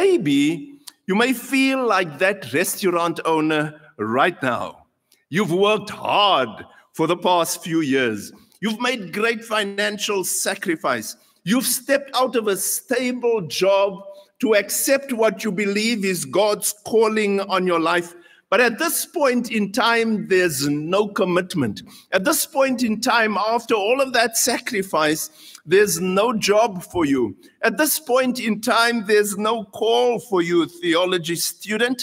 maybe, you may feel like that restaurant owner right now. You've worked hard for the past few years. You've made great financial sacrifice. You've stepped out of a stable job to accept what you believe is God's calling on your life. But at this point in time, there's no commitment. At this point in time, after all of that sacrifice, there's no job for you. At this point in time, there's no call for you, theology student. But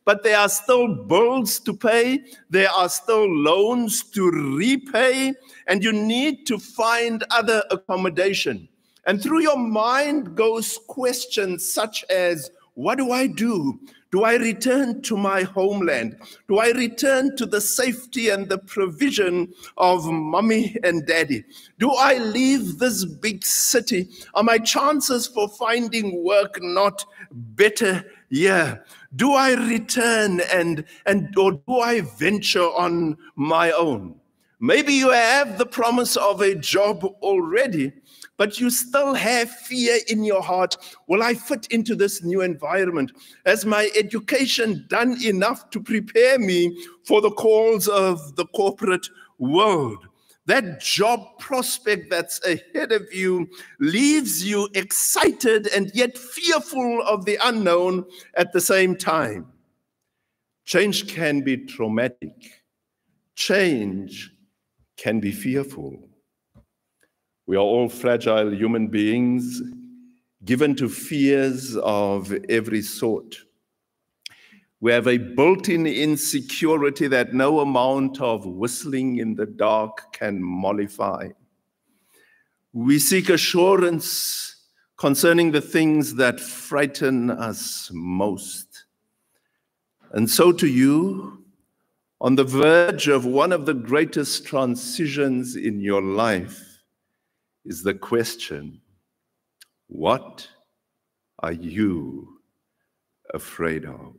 but there are still bills to pay, there are still loans to repay, and you need to find other accommodation. And through your mind goes questions such as, what do I do? Do I return to my homeland? Do I return to the safety and the provision of mommy and daddy? Do I leave this big city? Are my chances for finding work not better here? Do I return and, and or do I venture on my own? Maybe you have the promise of a job already, but you still have fear in your heart. Will I fit into this new environment? Has my education done enough to prepare me for the calls of the corporate world? That job prospect that's ahead of you leaves you excited and yet fearful of the unknown at the same time. Change can be traumatic. Change can be fearful. We are all fragile human beings, given to fears of every sort. We have a built-in insecurity that no amount of whistling in the dark can mollify. We seek assurance concerning the things that frighten us most. And so to you, on the verge of one of the greatest transitions in your life, is the question, what are you afraid of?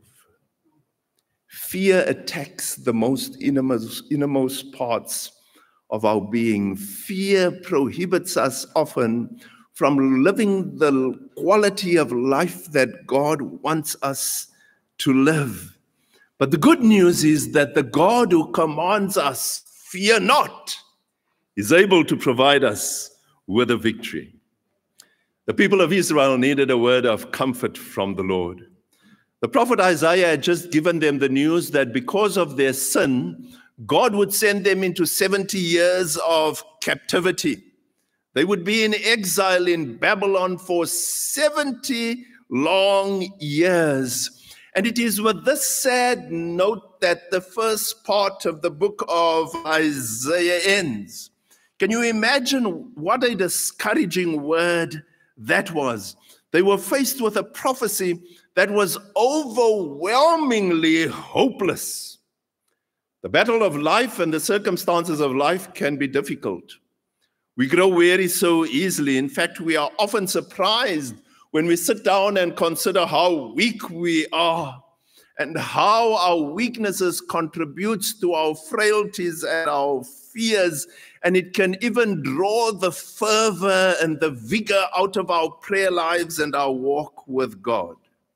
Fear attacks the most innermost, innermost parts of our being. Fear prohibits us often from living the quality of life that God wants us to live. But the good news is that the God who commands us, fear not, is able to provide us with a victory. The people of Israel needed a word of comfort from the Lord. The prophet Isaiah had just given them the news that because of their sin, God would send them into seventy years of captivity. They would be in exile in Babylon for seventy long years. And it is with this sad note that the first part of the book of Isaiah ends. Can you imagine what a discouraging word that was? They were faced with a prophecy that was overwhelmingly hopeless. The battle of life and the circumstances of life can be difficult. We grow weary so easily. In fact, we are often surprised when we sit down and consider how weak we are and how our weaknesses contributes to our frailties and our fears. And it can even draw the fervor and the vigor out of our prayer lives and our walk with God.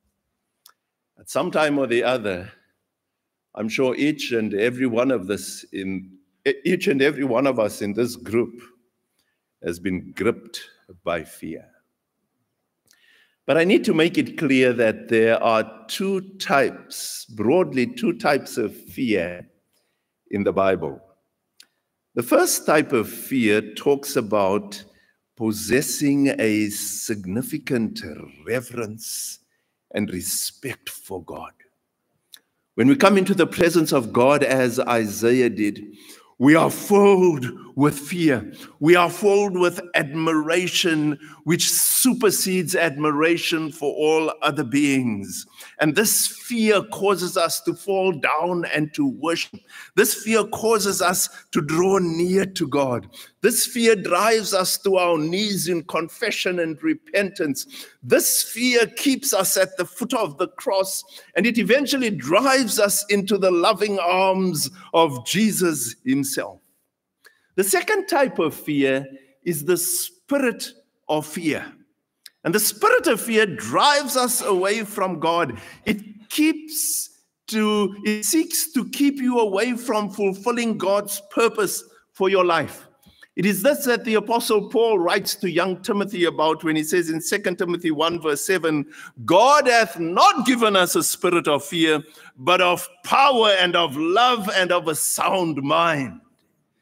At some time or the other, I'm sure each and every one of this in each and every one of us in this group has been gripped by fear. But I need to make it clear that there are two types, broadly two types of fear in the Bible. The first type of fear talks about possessing a significant reverence and respect for God. When we come into the presence of God as Isaiah did, we are filled with fear. We are filled with admiration, which supersedes admiration for all other beings. And this fear causes us to fall down and to worship. This fear causes us to draw near to God. This fear drives us to our knees in confession and repentance. This fear keeps us at the foot of the cross, and it eventually drives us into the loving arms of Jesus himself. The second type of fear is the spirit of fear. And the spirit of fear drives us away from God. It keeps to, it seeks to keep you away from fulfilling God's purpose for your life. It is this that the Apostle Paul writes to young Timothy about when he says in Second Timothy one verse seven, God hath not given us a spirit of fear, but of power and of love and of a sound mind. The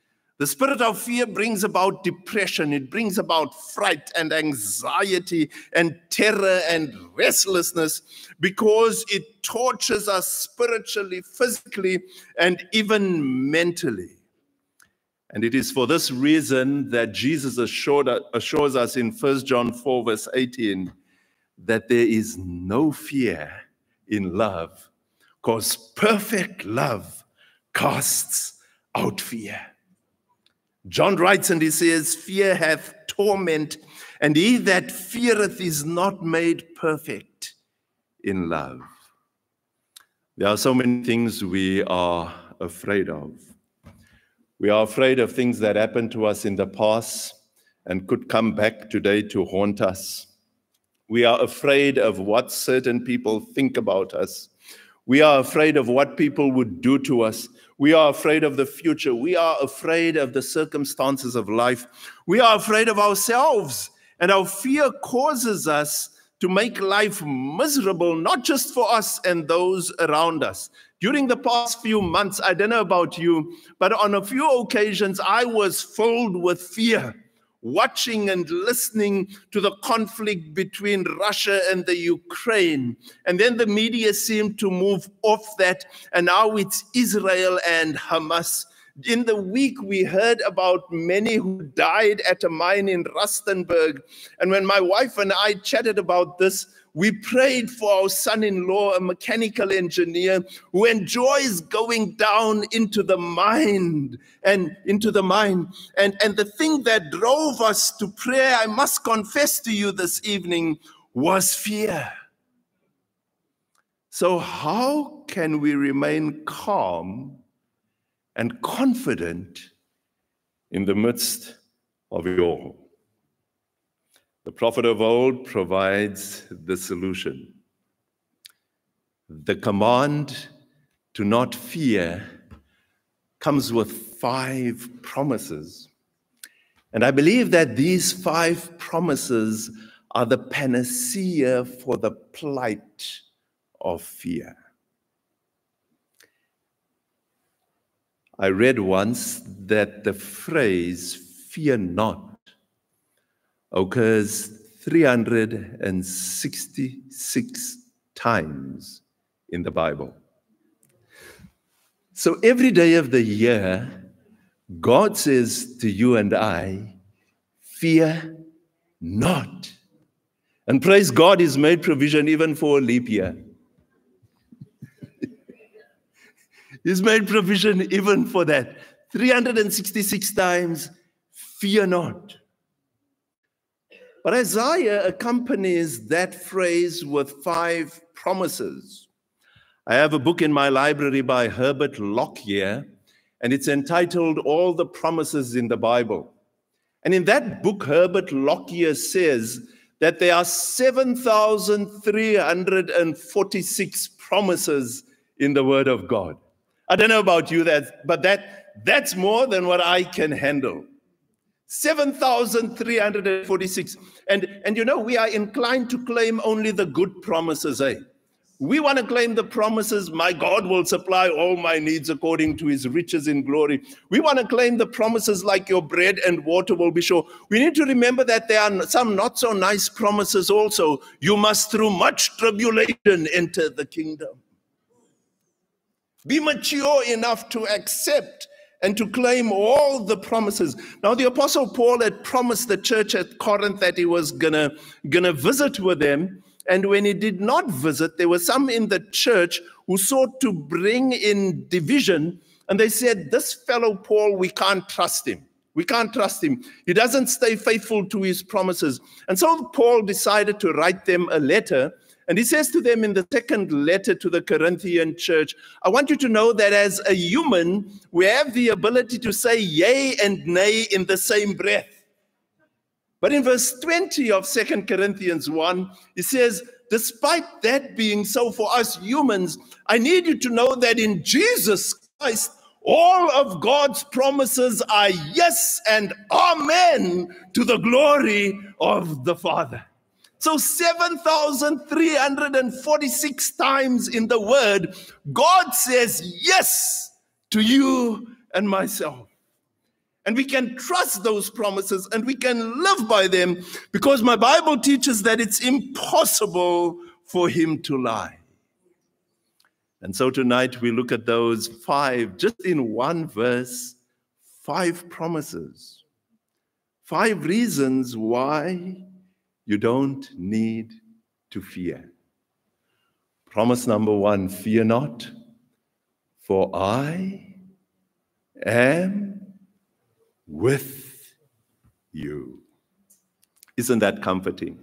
The spirit of fear brings about depression. It brings about fright and anxiety and terror and restlessness because it tortures us spiritually, physically, and even mentally. And it is for this reason that Jesus assured, assures us in First John four, verse eighteen, that there is no fear in love, because perfect love casts out fear. John writes and he says, fear hath torment, and he that feareth is not made perfect in love. There are so many things we are afraid of. We are afraid of things that happened to us in the past and could come back today to haunt us. We are afraid of what certain people think about us. We are afraid of what people would do to us. We are afraid of the future. We are afraid of the circumstances of life. We are afraid of ourselves. And our fear causes us to make life miserable, not just for us and those around us. During the past few months, I don't know about you, but on a few occasions, I was filled with fear, watching and listening to the conflict between Russia and the Ukraine. And then the media seemed to move off that, and now it's Israel and Hamas. In the week, we heard about many who died at a mine in Rustenburg. And when my wife and I chatted about this, we prayed for our son-in-law, a mechanical engineer who enjoys going down into the mine and into the mine. And, and the thing that drove us to prayer, I must confess to you this evening, was fear. So how can we remain calm and confident in the midst of it all? The prophet of old provides the solution. The command to not fear comes with five promises. And I believe that these five promises are the panacea for the plight of fear. I read once that the phrase, fear not, occurs three hundred sixty-six times in the Bible. So every day of the year, God says to you and I, fear not. And praise God, He's made provision even for a leap year. He's made provision even for that. three hundred sixty-six times, fear not. But Isaiah accompanies that phrase with five promises. I have a book in my library by Herbert Lockyer, and it's entitled All the Promises in the Bible. And in that book, Herbert Lockyer says that there are seven thousand three hundred forty-six promises in the Word of God. I don't know about you, that, but that, that's more than what I can handle. seven thousand three hundred forty-six. And, and you know, we are inclined to claim only the good promises, eh? We want to claim the promises, my God will supply all my needs according to his riches in glory. We want to claim the promises like your bread and water will be sure. We need to remember that there are some not so nice promises also. You must through much tribulation enter the kingdom. Be mature enough to accept and to claim all the promises. Now, the Apostle Paul had promised the church at Corinth that he was gonna, gonna visit with them. And when he did not visit, there were some in the church who sought to bring in division. And they said, this fellow Paul, we can't trust him. We can't trust him. He doesn't stay faithful to his promises. And so Paul decided to write them a letter. And he says to them in the second letter to the Corinthian church, I want you to know that as a human, we have the ability to say yea and nay in the same breath. But in verse twenty of Second Corinthians one, he says, despite that being so for us humans, I need you to know that in Jesus Christ, all of God's promises are yes and amen to the glory of the Father. So seven thousand three hundred forty-six times in the word, God says yes to you and myself. And we can trust those promises and we can live by them, because my Bible teaches that it's impossible for him to lie. And so tonight we look at those five, just in one verse, five promises, five reasons why you don't need to fear. Promise number one, fear not, for I am with you. Isn't that comforting?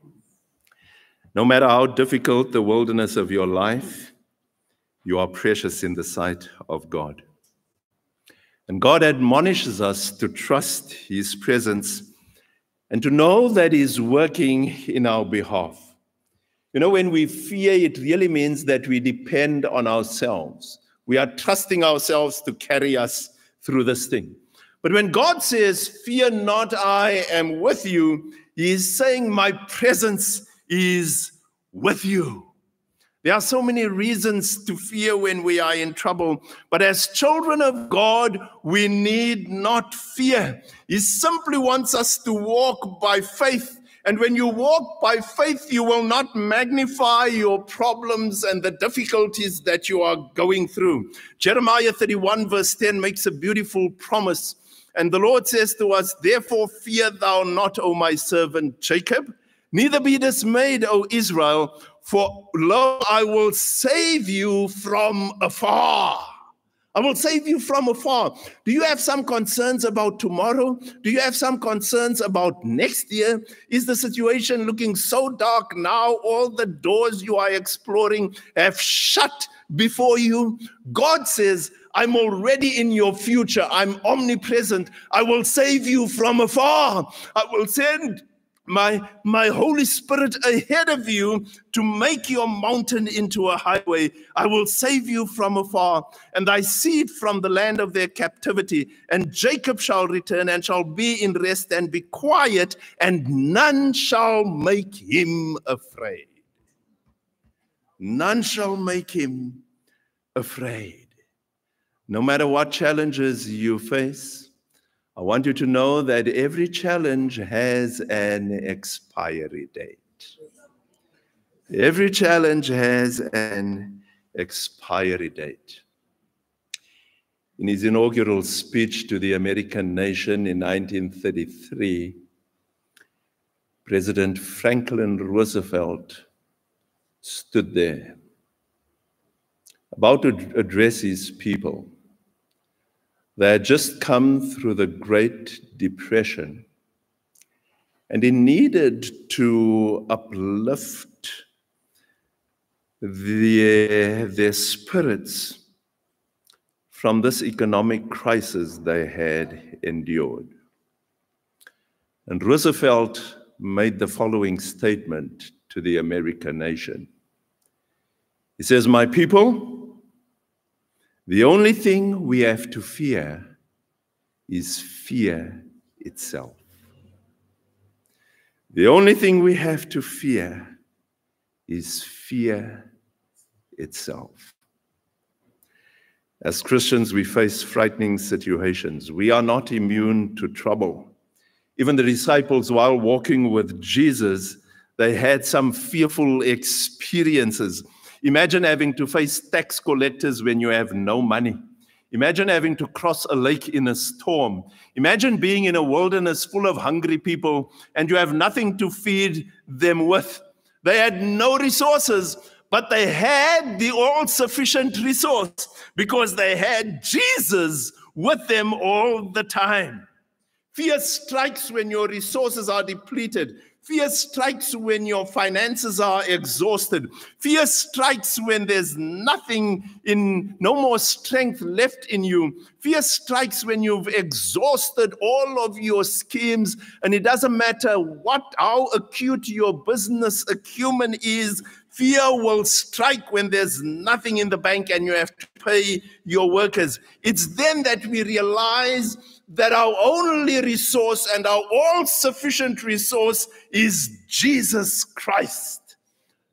No matter how difficult the wilderness of your life, you are precious in the sight of God. And God admonishes us to trust his presence and to know that he's working in our behalf. You know, when we fear, it really means that we depend on ourselves. We are trusting ourselves to carry us through this thing. But when God says, fear not, I am with you, he is saying my presence is with you. There are so many reasons to fear when we are in trouble, but as children of God, we need not fear. He simply wants us to walk by faith. And when you walk by faith, you will not magnify your problems and the difficulties that you are going through. Jeremiah thirty-one verse ten makes a beautiful promise. And the Lord says to us, therefore fear thou not, O my servant Jacob, neither be dismayed, O Israel, for lo, I will save you from afar. I will save you from afar. Do you have some concerns about tomorrow? Do you have some concerns about next year? Is the situation looking so dark now? All the doors you are exploring have shut before you. God says, I'm already in your future. I'm omnipresent. I will save you from afar. I will send My, my Holy Spirit ahead of you to make your mountain into a highway. I will save you from afar, and thy seed from the land of their captivity. And Jacob shall return and shall be in rest and be quiet, and none shall make him afraid. None shall make him afraid. No matter what challenges you face, I want you to know that every challenge has an expiry date. Every challenge has an expiry date. In his inaugural speech to the American nation in nineteen thirty-three, President Franklin Roosevelt stood there about to address his people. They had just come through the Great Depression, and he needed to uplift their, their spirits from this economic crisis they had endured. And Roosevelt made the following statement to the American nation. He says, my people, the only thing we have to fear is fear itself. The only thing we have to fear is fear itself. As Christians, we face frightening situations. We are not immune to trouble. Even the disciples, while walking with Jesus, they had some fearful experiences. Imagine having to face tax collectors when you have no money. Imagine having to cross a lake in a storm. Imagine being in a wilderness full of hungry people and you have nothing to feed them with. They had no resources, but they had the all-sufficient resource because they had Jesus with them all the time. Fear strikes when your resources are depleted. Fear strikes when your finances are exhausted. Fear strikes when there's nothing in, no more strength left in you. Fear strikes when you've exhausted all of your schemes, and it doesn't matter what, how acute your business acumen is. Fear will strike when there's nothing in the bank and you have to pay your workers. It's then that we realize that our only resource and our all-sufficient resource is Jesus Christ.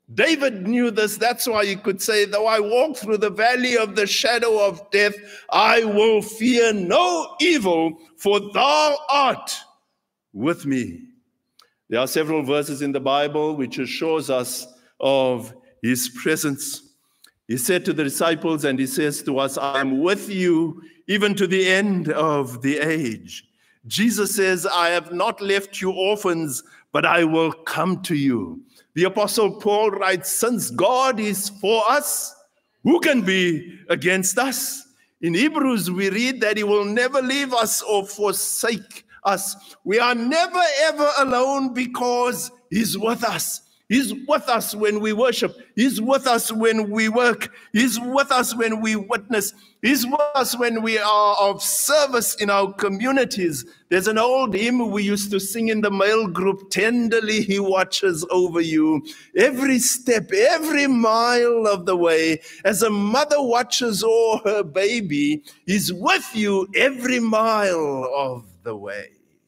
David knew this. That's why he could say, though I walk through the valley of the shadow of death, I will fear no evil, for thou art with me. There are several verses in the Bible which assures us of his presence. He said to the disciples, and he says to us, I am with you even to the end of the age. Jesus says, I have not left you orphans, but I will come to you. The Apostle Paul writes, since God is for us, who can be against us? In Hebrews, we read that he will never leave us or forsake us. We are never, ever alone because he's with us. He's with us when we worship. He's with us when we work. He's with us when we witness. He's with us when we are of service in our communities. There's an old hymn we used to sing in the male group, tenderly he watches over you. Every step, every mile of the way, as a mother watches o'er her baby, he's with you every mile of the way.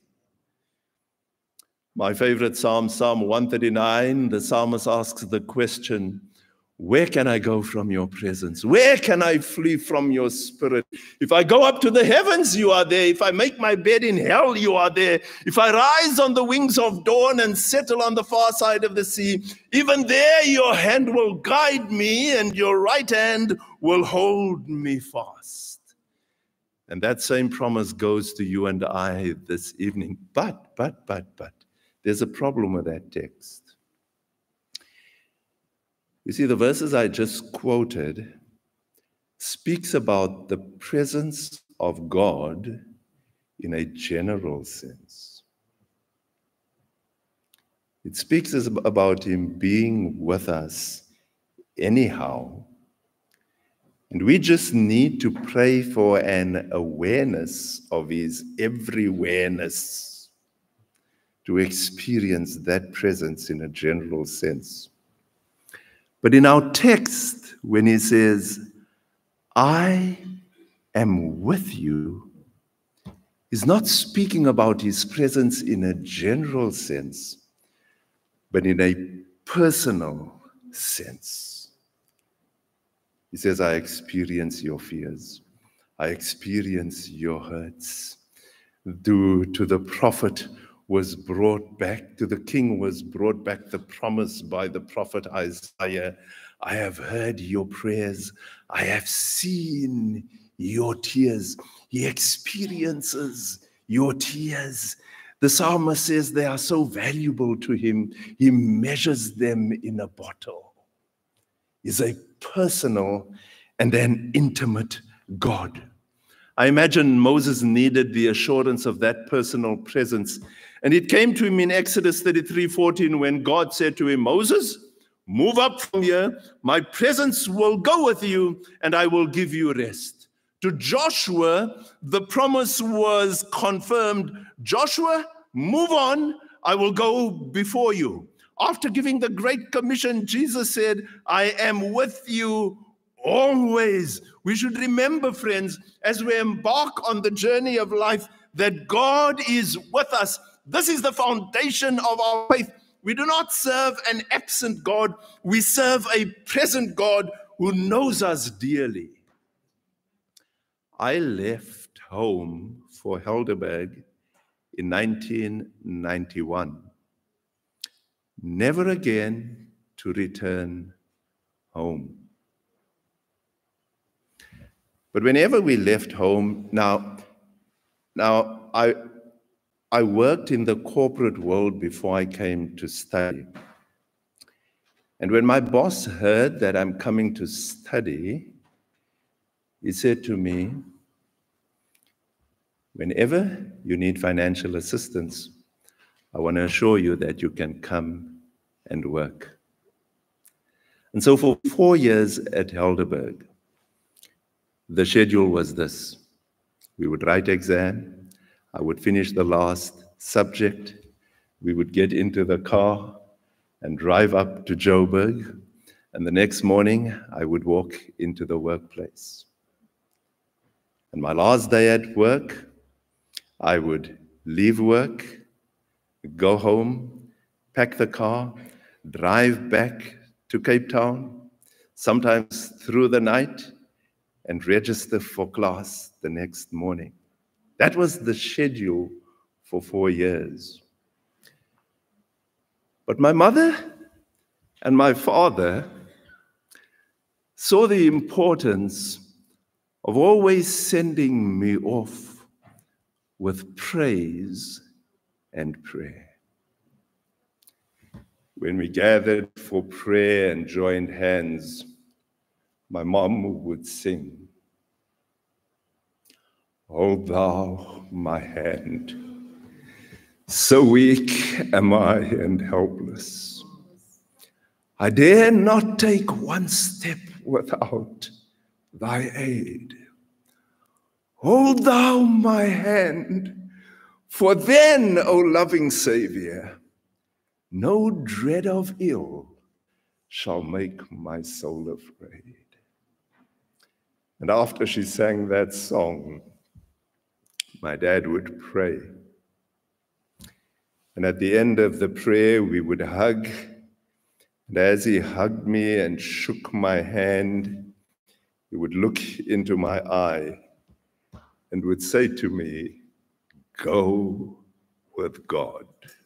My favorite psalm, Psalm one thirty-nine, the psalmist asks the question, where can I go from your presence? Where can I flee from your spirit? If I go up to the heavens, you are there. If I make my bed in hell, you are there. If I rise on the wings of dawn and settle on the far side of the sea, even there your hand will guide me and your right hand will hold me fast. And that same promise goes to you and I this evening. But, but, but, but. There's a problem with that text. You see, the verses I just quoted speaks about the presence of God in a general sense. It speaks about him being with us anyhow. And we just need to pray for an awareness of his everywhereness, to experience that presence in a general sense. But in our text, when he says, I am with you, he's not speaking about his presence in a general sense, but in a personal sense. He says, I experience your fears. I experience your hurts. To, to the prophet, was brought back, to the king was brought back the promise by the prophet Isaiah. I have heard your prayers. I have seen your tears. He experiences your tears. The psalmist says they are so valuable to him, he measures them in a bottle. He's a personal and an intimate God. I imagine Moses needed the assurance of that personal presence. And it came to him in Exodus thirty-three fourteen when God said to him, Moses, move up from here. My presence will go with you and I will give you rest. To Joshua, the promise was confirmed. Joshua, move on. I will go before you. After giving the Great Commission, Jesus said, I am with you always. We should remember, friends, as we embark on the journey of life, that God is with us. This is the foundation of our faith. We do not serve an absent God. We serve a present God who knows us dearly. I left home for Helderberg in nineteen ninety-one, never again to return home. But whenever we left home, now, now I, I worked in the corporate world before I came to study. And when my boss heard that I'm coming to study, he said to me, whenever you need financial assistance, I want to assure you that you can come and work. And so for four years at Helderberg, the schedule was this. We would write exam. I would finish the last subject. We would get into the car and drive up to Joburg. And the next morning, I would walk into the workplace. And my last day at work, I would leave work, go home, pack the car, drive back to Cape Town, sometimes through the night, and register for class the next morning. That was the schedule for four years. But my mother and my father saw the importance of always sending me off with praise and prayer. When we gathered for prayer and joined hands, my mom would sing, "Hold thou my hand, so weak am I and helpless. I dare not take one step without thy aid. Hold thou my hand, for then, O loving Savior, no dread of ill shall make my soul afraid." And after she sang that song, my dad would pray. And at the end of the prayer, we would hug. And as he hugged me and shook my hand, he would look into my eye and would say to me, "Go with God.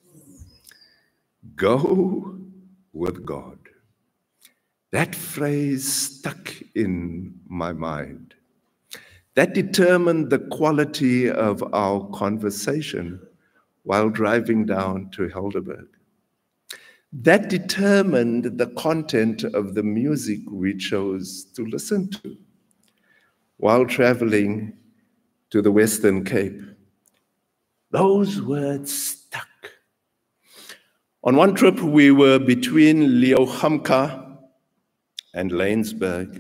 Go with God." That phrase stuck in my mind. That determined the quality of our conversation while driving down to Helderberg. That determined the content of the music we chose to listen to while traveling to the Western Cape. Those words stuck. On one trip, we were between Leeugamka and Laingsburg.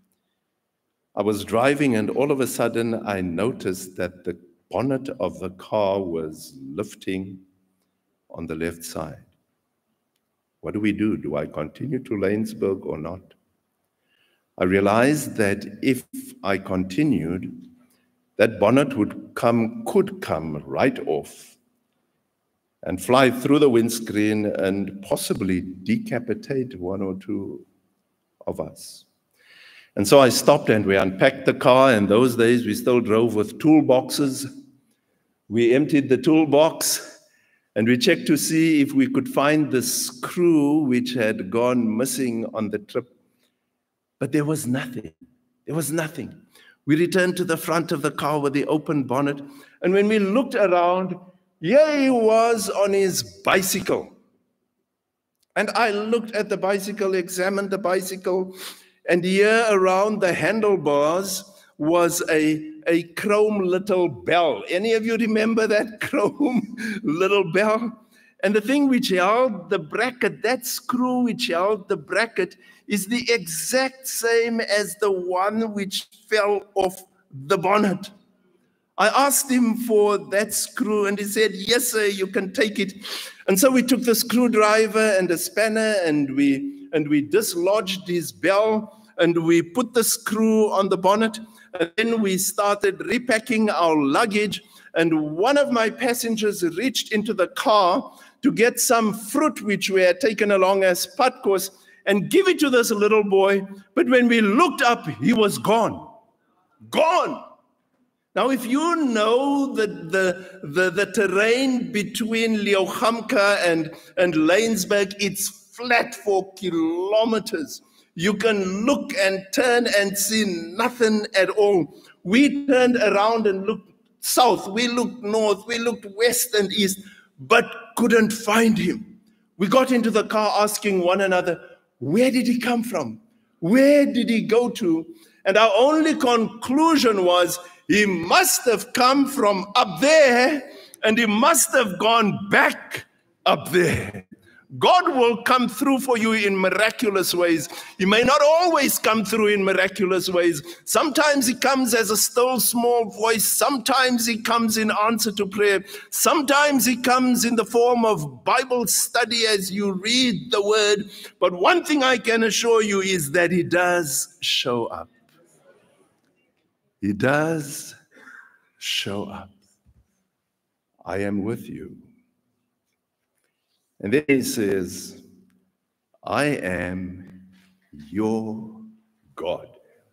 I was driving, and all of a sudden, I noticed that the bonnet of the car was lifting on the left side. What do we do? Do I continue to Laingsburg or not? I realized that if I continued, that bonnet would come, could come right off and fly through the windscreen and possibly decapitate one or two of us. And so I stopped and we unpacked the car. In those days, we still drove with toolboxes. We emptied the toolbox and we checked to see if we could find the screw which had gone missing on the trip. But there was nothing. There was nothing. We returned to the front of the car with the open bonnet. And when we looked around, here he was on his bicycle. And I looked at the bicycle, examined the bicycle, and here around the handlebars was a, a chrome little bell. Any of you remember that chrome little bell? And the thing which held the bracket, that screw which held the bracket, is the exact same as the one which fell off the bonnet. I asked him for that screw, and he said, "Yes, sir, you can take it." And so we took the screwdriver and a spanner, and we, and we dislodged his bell, and we put the screw on the bonnet, and then we started repacking our luggage, and one of my passengers reached into the car to get some fruit which we had taken along as padkos and give it to this little boy. But when we looked up, he was gone. Gone. Now, if you know the, the, the, the terrain between Leeugamka and, and Laingsburg, it's flat for kilometers. You can look and turn and see nothing at all. We turned around and looked south. We looked north. We looked west and east, but couldn't find him. We got into the car asking one another, where did he come from? Where did he go to? And our only conclusion was, he must have come from up there, and he must have gone back up there. God will come through for you in miraculous ways. He may not always come through in miraculous ways. Sometimes he comes as a still small voice. Sometimes he comes in answer to prayer. Sometimes he comes in the form of Bible study as you read the word. But one thing I can assure you is that he does show up. He does show up. I am with you. And then he says, I am your God.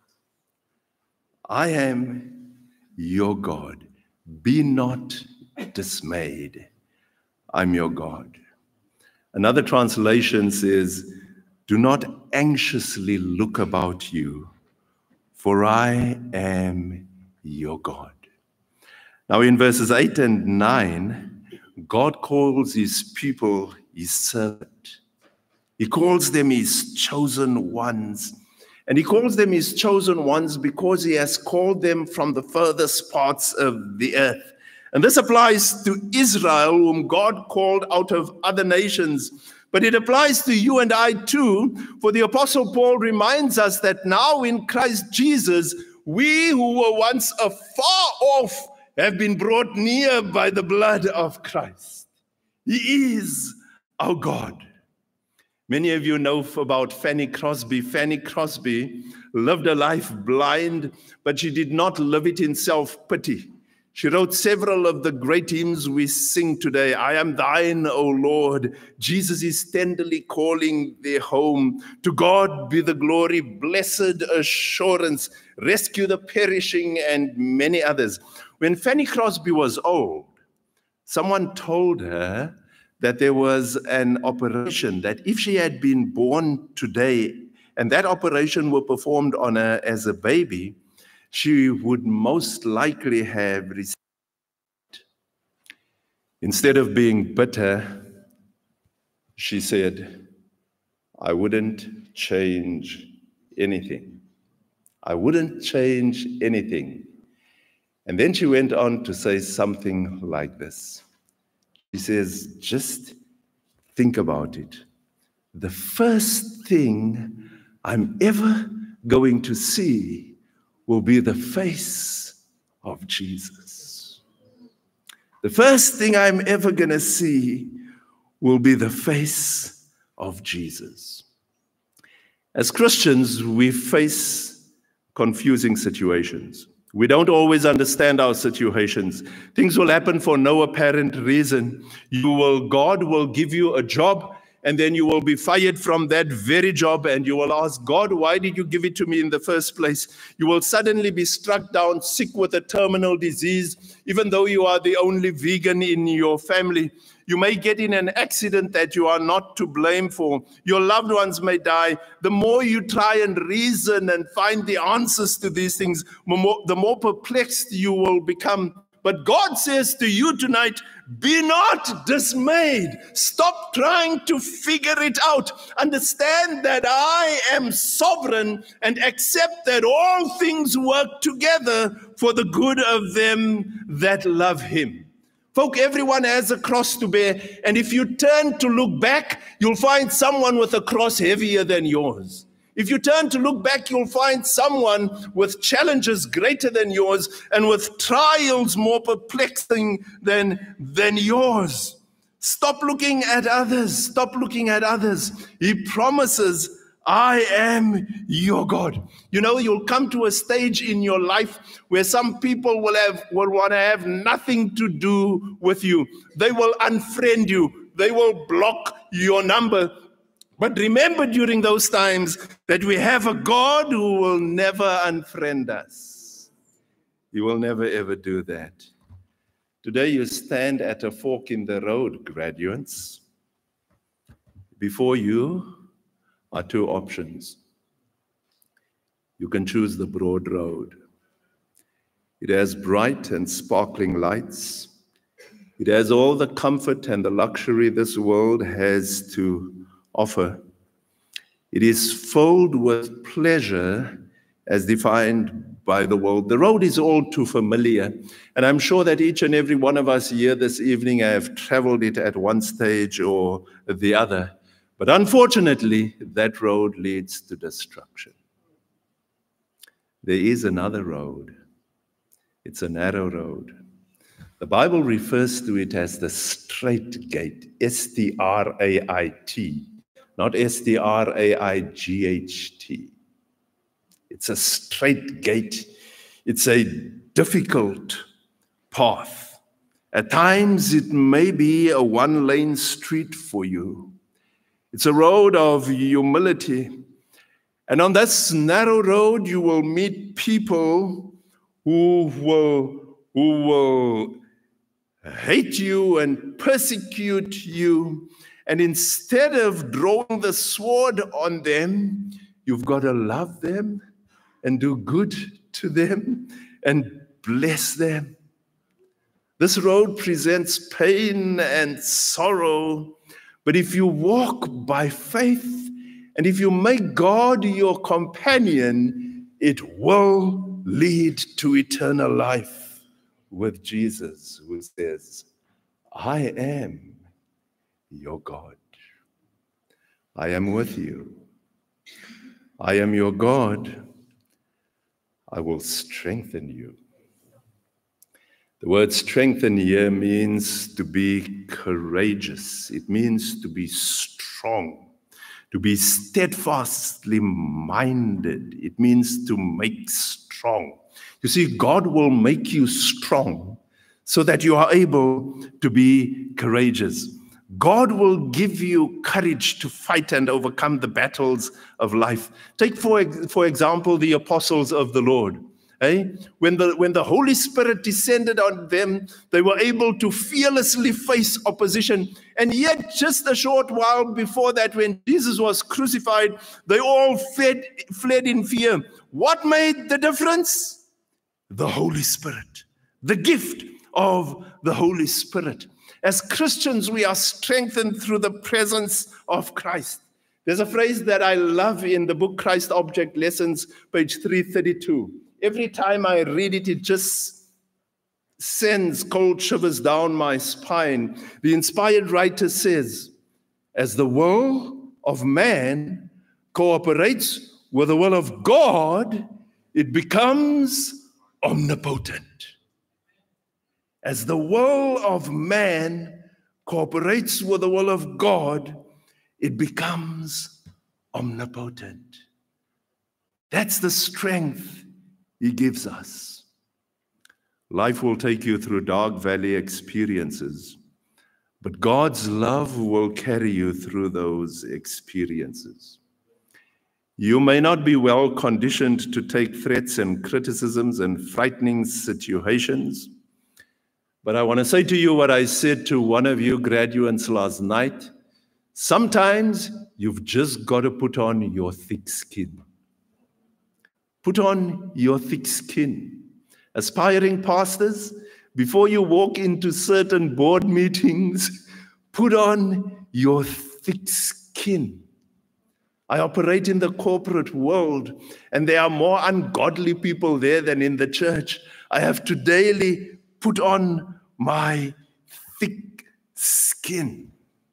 I am your God. Be not dismayed. I'm your God. Another translation says, do not anxiously look about you, for I am your God. Now in verses eight and nine, God calls his people his servant. He calls them his chosen ones. And he calls them his chosen ones because he has called them from the furthest parts of the earth. And this applies to Israel, whom God called out of other nations. But it applies to you and I too, for the Apostle Paul reminds us that now in Christ Jesus, we who were once afar off have been brought near by the blood of Christ. He is our God. Many of you know about Fanny Crosby. Fanny Crosby lived a life blind, but she did not live it in self-pity. She wrote several of the great hymns we sing today. I am thine, O Lord. Jesus is tenderly calling thee home. To God be the glory, blessed assurance, rescue the perishing, and many others. When Fanny Crosby was old, someone told her that there was an operation that if she had been born today and that operation were performed on her as a baby, she would most likely have received. Instead of being bitter, she said, I wouldn't change anything. I wouldn't change anything. And then she went on to say something like this. She says, just think about it. The first thing I'm ever going to see will be the face of Jesus. The first thing I'm ever going to see will be the face of Jesus. As Christians, we face confusing situations. We don't always understand our situations. Things will happen for no apparent reason. You will, God will give you a job, and then you will be fired from that very job, and you will ask, God, why did you give it to me in the first place? You will suddenly be struck down sick with a terminal disease, even though you are the only vegan in your family. You may get in an accident that you are not to blame for. Your loved ones may die. The more you try and reason and find the answers to these things, the more perplexed you will become. But God says to you tonight, be not dismayed. Stop trying to figure it out. Understand that I am sovereign and accept that all things work together for the good of them that love him. Folk, everyone has a cross to bear, and if you turn to look back, you'll find someone with a cross heavier than yours. If you turn to look back, you'll find someone with challenges greater than yours and with trials more perplexing than, than yours. Stop looking at others. Stop looking at others. He promises, I am your God. You know, you'll come to a stage in your life where some people will have will want to have nothing to do with you. They will unfriend you. They will block your number. But remember during those times that we have a God who will never unfriend us. He will never ever do that. Today you stand at a fork in the road, graduates. Before you are two options. You can choose the broad road. It has bright and sparkling lights. It has all the comfort and the luxury this world has to offer. It is filled with pleasure as defined by the world. The road is all too familiar, and I'm sure that each and every one of us here this evening have traveled it at one stage or the other. But unfortunately, that road leads to destruction. There is another road. It's a narrow road. The Bible refers to it as the straight gate, S T R A I T, not S T R A I G H T. It's a straight gate. It's a difficult path. At times, it may be a one-lane street for you. It's a road of humility. And on this narrow road, you will meet people who will, who will hate you and persecute you. And instead of drawing the sword on them, you've got to love them and do good to them and bless them. This road presents pain and sorrow, but if you walk by faith, and if you make God your companion, it will lead to eternal life with Jesus, who says, I am your God. I am with you. I am your God. I will strengthen you. The word strengthen here means to be courageous. It means to be strong. To be steadfastly minded, it means to make strong. You see, God will make you strong so that you are able to be courageous. God will give you courage to fight and overcome the battles of life. Take, for, for example, the apostles of the Lord. Eh? When the, when the Holy Spirit descended on them, they were able to fearlessly face opposition. And yet, just a short while before that, when Jesus was crucified, they all fled, fled in fear. What made the difference? The Holy Spirit, the gift of the Holy Spirit. As Christians, we are strengthened through the presence of Christ. There's a phrase that I love in the book Christ Object Lessons, page three thirty-two. Every time I read it, it just sends cold shivers down my spine. The inspired writer says, as the will of man cooperates with the will of God, it becomes omnipotent. As the will of man cooperates with the will of God, it becomes omnipotent. That's the strength He gives us. Life will take you through dark valley experiences, but God's love will carry you through those experiences. You may not be well conditioned to take threats and criticisms and frightening situations, but I want to say to you what I said to one of you graduates last night. Sometimes you've just got to put on your thick skin. Put on your thick skin. Aspiring pastors, before you walk into certain board meetings, put on your thick skin. I operate in the corporate world, and there are more ungodly people there than in the church. I have to daily put on my thick skin.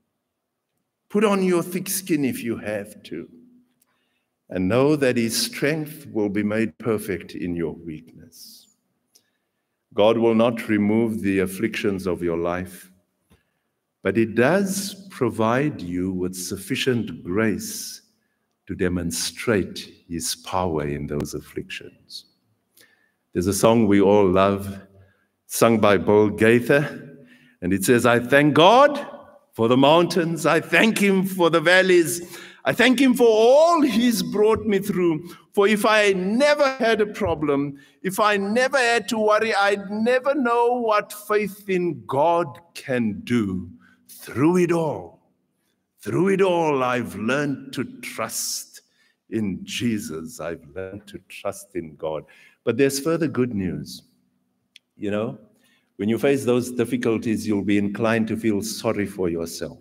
Put on your thick skin if you have to. And know that His strength will be made perfect in your weakness. God will not remove the afflictions of your life, but He does provide you with sufficient grace to demonstrate His power in those afflictions. There's a song we all love, sung by Bill Gaither, and it says, I thank God for the mountains, I thank Him for the valleys, I thank Him for all He's brought me through. For if I never had a problem, if I never had to worry, I'd never know what faith in God can do. Through it all, through it all, I've learned to trust in Jesus. I've learned to trust in God. But there's further good news. You know, when you face those difficulties, you'll be inclined to feel sorry for yourself.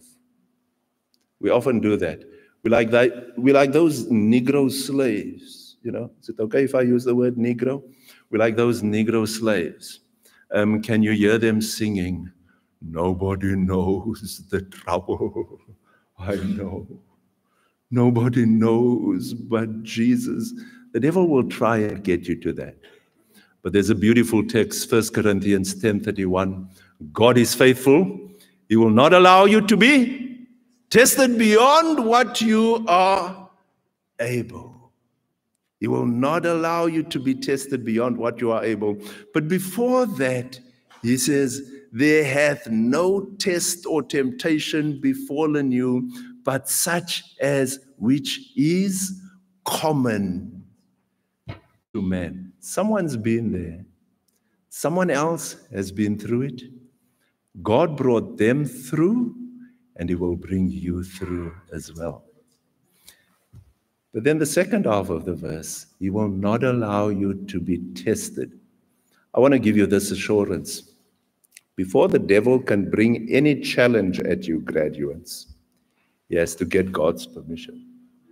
We often do that. We like that. We like those Negro slaves. You know, is it okay if I use the word Negro? We like those Negro slaves. Um, can you hear them singing? Nobody knows the trouble I know. Nobody knows but Jesus. The devil will try and get you to that. But there's a beautiful text, First Corinthians ten thirty-one. God is faithful. He will not allow you to be tested beyond what you are able. He will not allow you to be tested beyond what you are able. But before that, he says, there hath no test or temptation befallen you, but such as which is common to man. Someone's been there. Someone else has been through it. God brought them through, and he will bring you through as well. But then the second half of the verse, he will not allow you to be tested. I want to give you this assurance. Before the devil can bring any challenge at you, graduates, he has to get God's permission.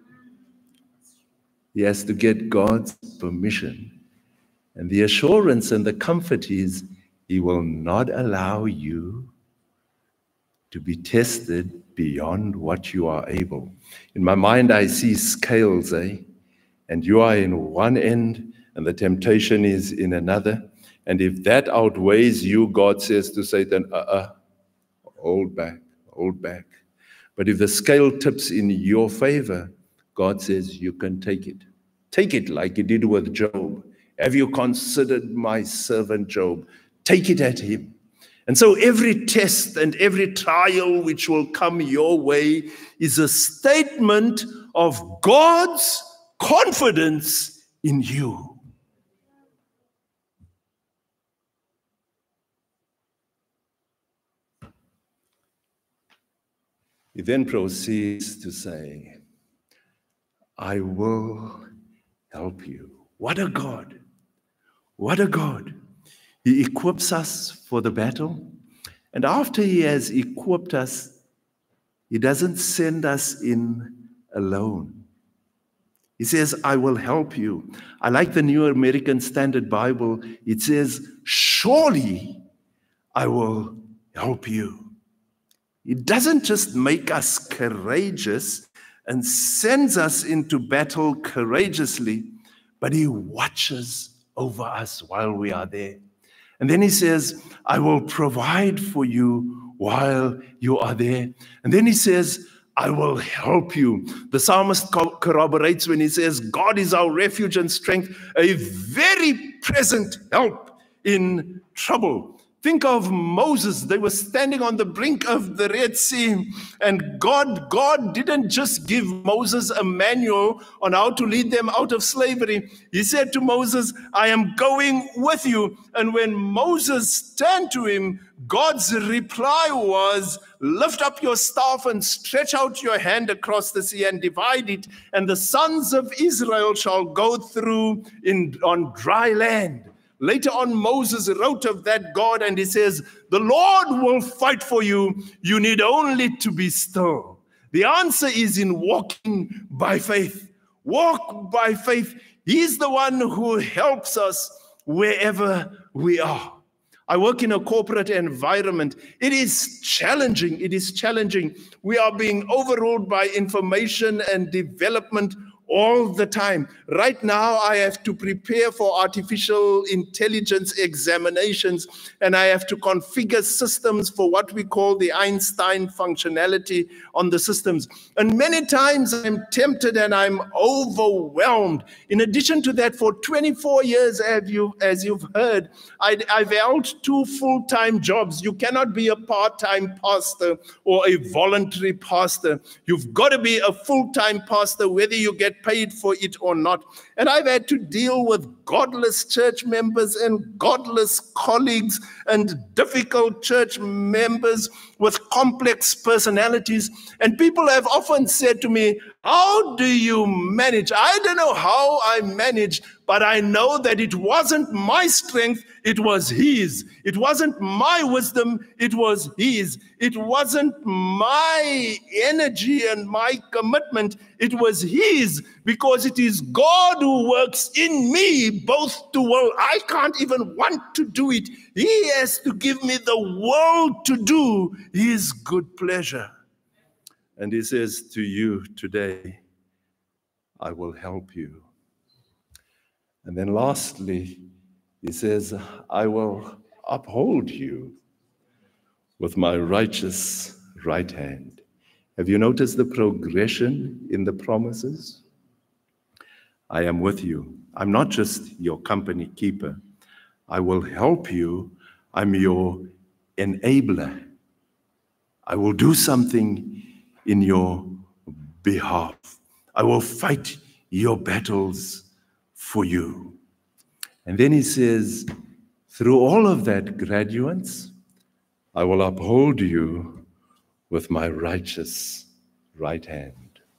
He has to get God's permission. And the assurance and the comfort is, he will not allow you to be tested beyond what you are able. In my mind, I see scales, eh? And you are in one end, and the temptation is in another. And if that outweighs you, God says to Satan, uh-uh, hold back, hold back. But if the scale tips in your favor, God says you can take it. Take it like you did with Job. Have you considered my servant Job? Take it at him. And so every test and every trial which will come your way is a statement of God's confidence in you. He then proceeds to say, I will help you. What a God! What a God! He equips us for the battle. And after he has equipped us, he doesn't send us in alone. He says, I will help you. I like the New American Standard Bible. It says, surely I will help you. He doesn't just make us courageous and sends us into battle courageously, but he watches over us while we are there. And then he says, I will provide for you while you are there. And then he says, I will help you. The psalmist corroborates when he says, God is our refuge and strength, a very present help in trouble. Think of Moses. They were standing on the brink of the Red Sea, and God, God didn't just give Moses a manual on how to lead them out of slavery. He said to Moses, I am going with you. And when Moses turned to him, God's reply was, lift up your staff and stretch out your hand across the sea and divide it, and the sons of Israel shall go through in, on dry land. Later on, Moses wrote of that God, and he says, the Lord will fight for you. You need only to be still. The answer is in walking by faith. Walk by faith. He's the one who helps us wherever we are. I work in a corporate environment. It is challenging. It is challenging. We are being overruled by information and development all the time. Right now, I have to prepare for artificial intelligence examinations, and I have to configure systems for what we call the Einstein functionality on the systems. And many times I'm tempted and I'm overwhelmed. In addition to that, for twenty-four years, as, you, as you've heard, I, I've held two full-time jobs. You cannot be a part-time pastor or a voluntary pastor. You've got to be a full-time pastor, whether you get paid for it or not. And I've had to deal with godless church members and godless colleagues and difficult church members with complex personalities. And people have often said to me, how do you manage? I don't know how I managed, but I know that it wasn't my strength, it was his. It wasn't my wisdom, it was his. It wasn't my energy and my commitment, it was his, because it is God who works in me both to will. I can't even want to do it. He has to give me the will to do his good pleasure. And he says to you today, I will help you. And then lastly, he says, I will uphold you with my righteous right hand. Have you noticed the progression in the promises? I am with you. I'm not just your company keeper. I will help you. I'm your enabler. I will do something in your behalf. I will fight your battles for you. And then he says, through all of that, graduates, I will uphold you with my righteous right hand.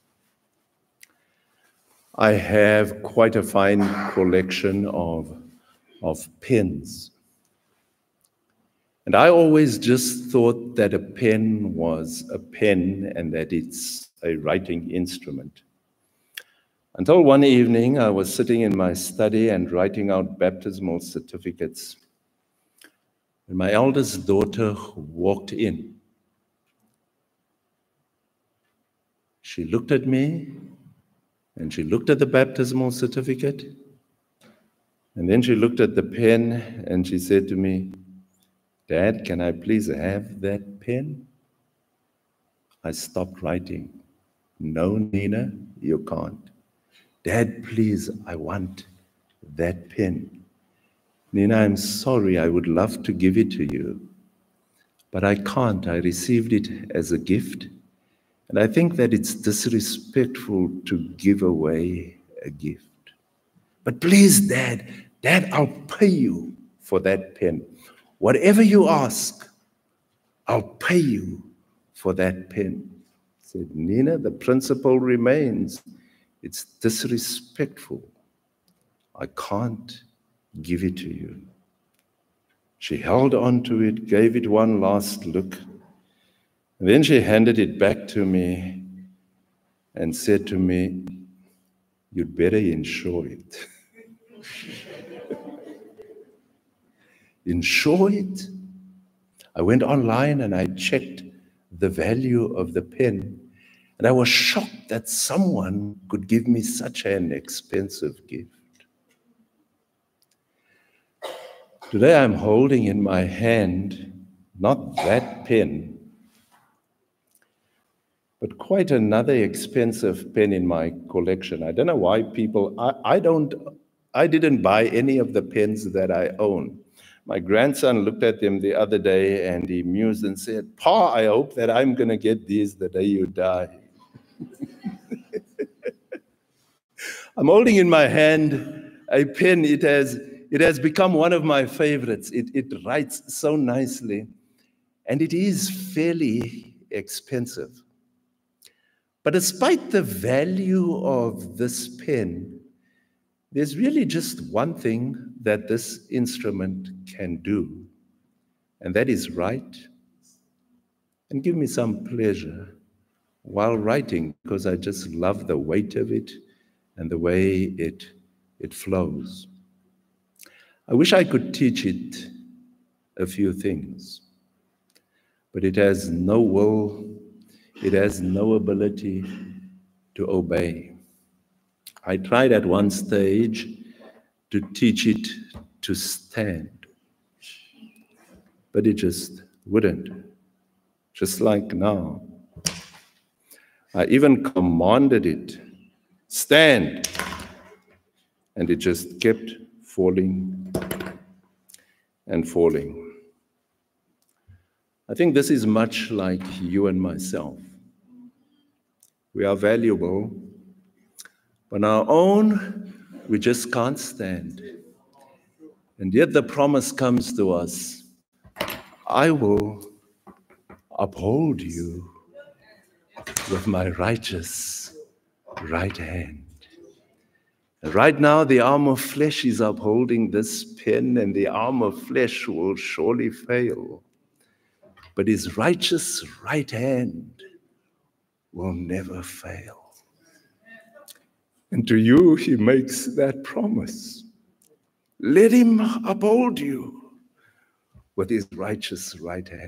I have quite a fine collection of, of pens. And I always just thought that a pen was a pen and that it's a writing instrument. Until one evening, I was sitting in my study and writing out baptismal certificates. And my eldest daughter walked in. She looked at me, and she looked at the baptismal certificate, and then she looked at the pen, and she said to me, Dad, can I please have that pen? I stopped writing. No, Nina, you can't. Dad, please, I want that pen. Nina, I'm sorry, I would love to give it to you, but I can't. I received it as a gift, and I think that it's disrespectful to give away a gift. But please, Dad, Dad, I'll pay you for that pen. Whatever you ask, I'll pay you for that pen. I said, Nina, the principle remains. It's disrespectful. I can't give it to you. She held on to it, gave it one last look, and then she handed it back to me and said to me, you'd better insure it. Insure it? I went online and I checked the value of the pen, and I was shocked that someone could give me such an expensive gift. Today I'm holding in my hand not that pen, but quite another expensive pen in my collection. I don't know why people, I, I don't, I didn't buy any of the pens that I own. My grandson looked at them the other day and he mused and said, Pa, I hope that I'm going to get these the day you die. I'm holding in my hand a pen. It has, it has become one of my favorites. It, it writes so nicely, and it is fairly expensive. But despite the value of this pen, there's really just one thing that this instrument can do, and that is write and give me some pleasure while writing, because I just love the weight of it and the way it, it flows. I wish I could teach it a few things, but it has no will, it has no ability to obey. I tried at one stage to teach it to stand, but it just wouldn't, just like now. I even commanded it, stand, and it just kept falling and falling. I think this is much like you and myself. We are valuable, but on our own, we just can't stand. And yet the promise comes to us, I will uphold you with my righteous right hand. And right now, the arm of flesh is upholding this pen, and the arm of flesh will surely fail. But his righteous right hand will never fail. And to you, he makes that promise. Let him uphold you with his righteous right hand.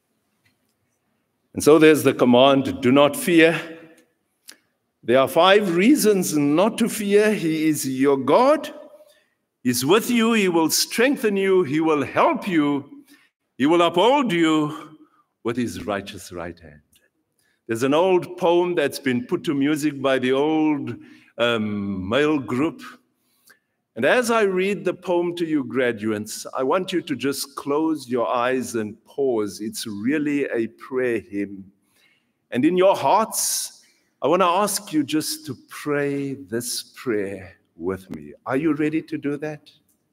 And so there's the command, do not fear. There are five reasons not to fear. He is your God. He's with you. He will strengthen you. He will help you. He will uphold you with his righteous right hand. There's an old poem that's been put to music by the old um, male group. And as I read the poem to you, graduates, I want you to just close your eyes and pause. It's really a prayer hymn. And in your hearts, I want to ask you just to pray this prayer with me. Are you ready to do that?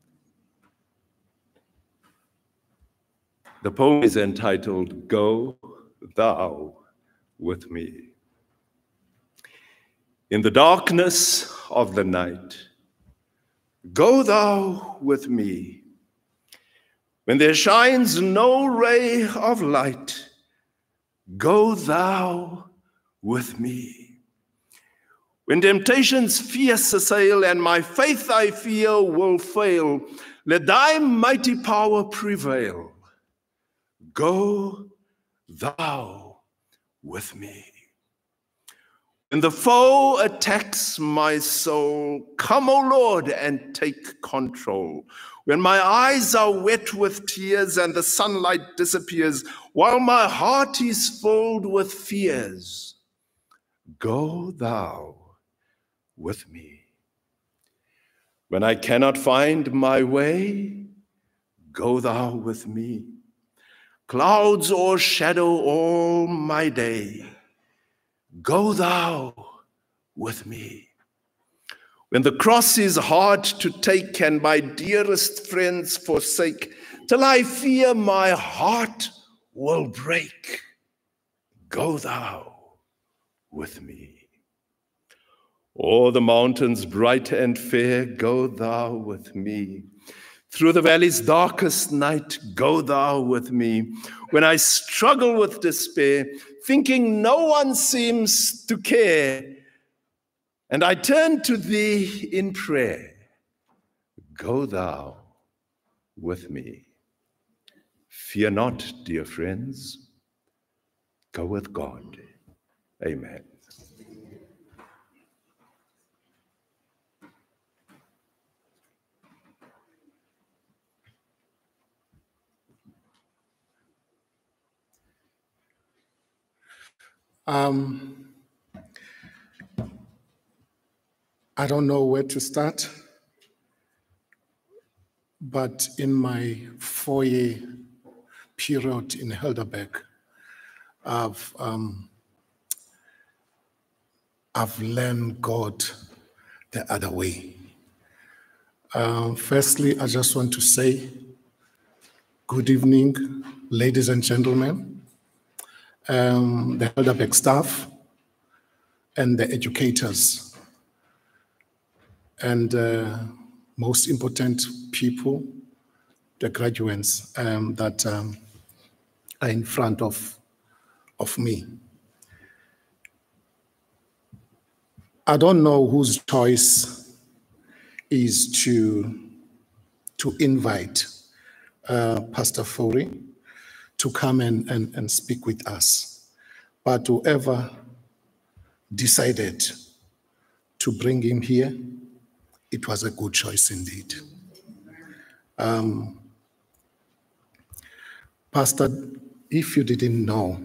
The poem is entitled, Go Thou With Me. In the darkness of the night, go thou with me. When there shines no ray of light, go thou with me. When temptations fierce assail and my faith I fear will fail, let thy mighty power prevail. Go thou with me. When the foe attacks my soul, come, O Lord, and take control. When my eyes are wet with tears and the sunlight disappears, while my heart is filled with fears, go thou with me. When I cannot find my way, go thou with me. Clouds o'ershadow all my day, go thou with me. When the cross is hard to take and my dearest friends forsake, till I fear my heart will break, go thou with me. O'er the mountains bright and fair, go thou with me. Through the valley's darkest night, go thou with me. When I struggle with despair, thinking no one seems to care, and I turn to thee in prayer, go thou with me. Fear not, dear friends, go with God. Amen. Um, I don't know where to start, but in my four-year period in Helderberg, I've, um, I've learned God the other way. Um, firstly, I just want to say good evening, ladies and gentlemen. Um, the Helderberg staff and the educators, and uh, most important people, the graduates um, that um, are in front of, of me. I don't know whose choice is to, to invite uh, Pastor Fourie to come and, and, and speak with us. But whoever decided to bring him here, it was a good choice indeed. Um, Pastor, if you didn't know,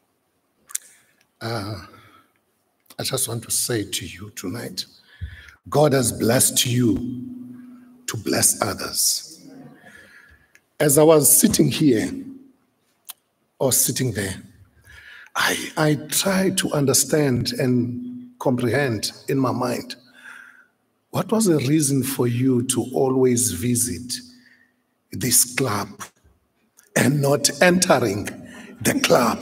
uh, I just want to say to you tonight, God has blessed you to bless others. As I was sitting here, or sitting there, I, I try to understand and comprehend in my mind, what was the reason for you to always visit this club and not entering the club,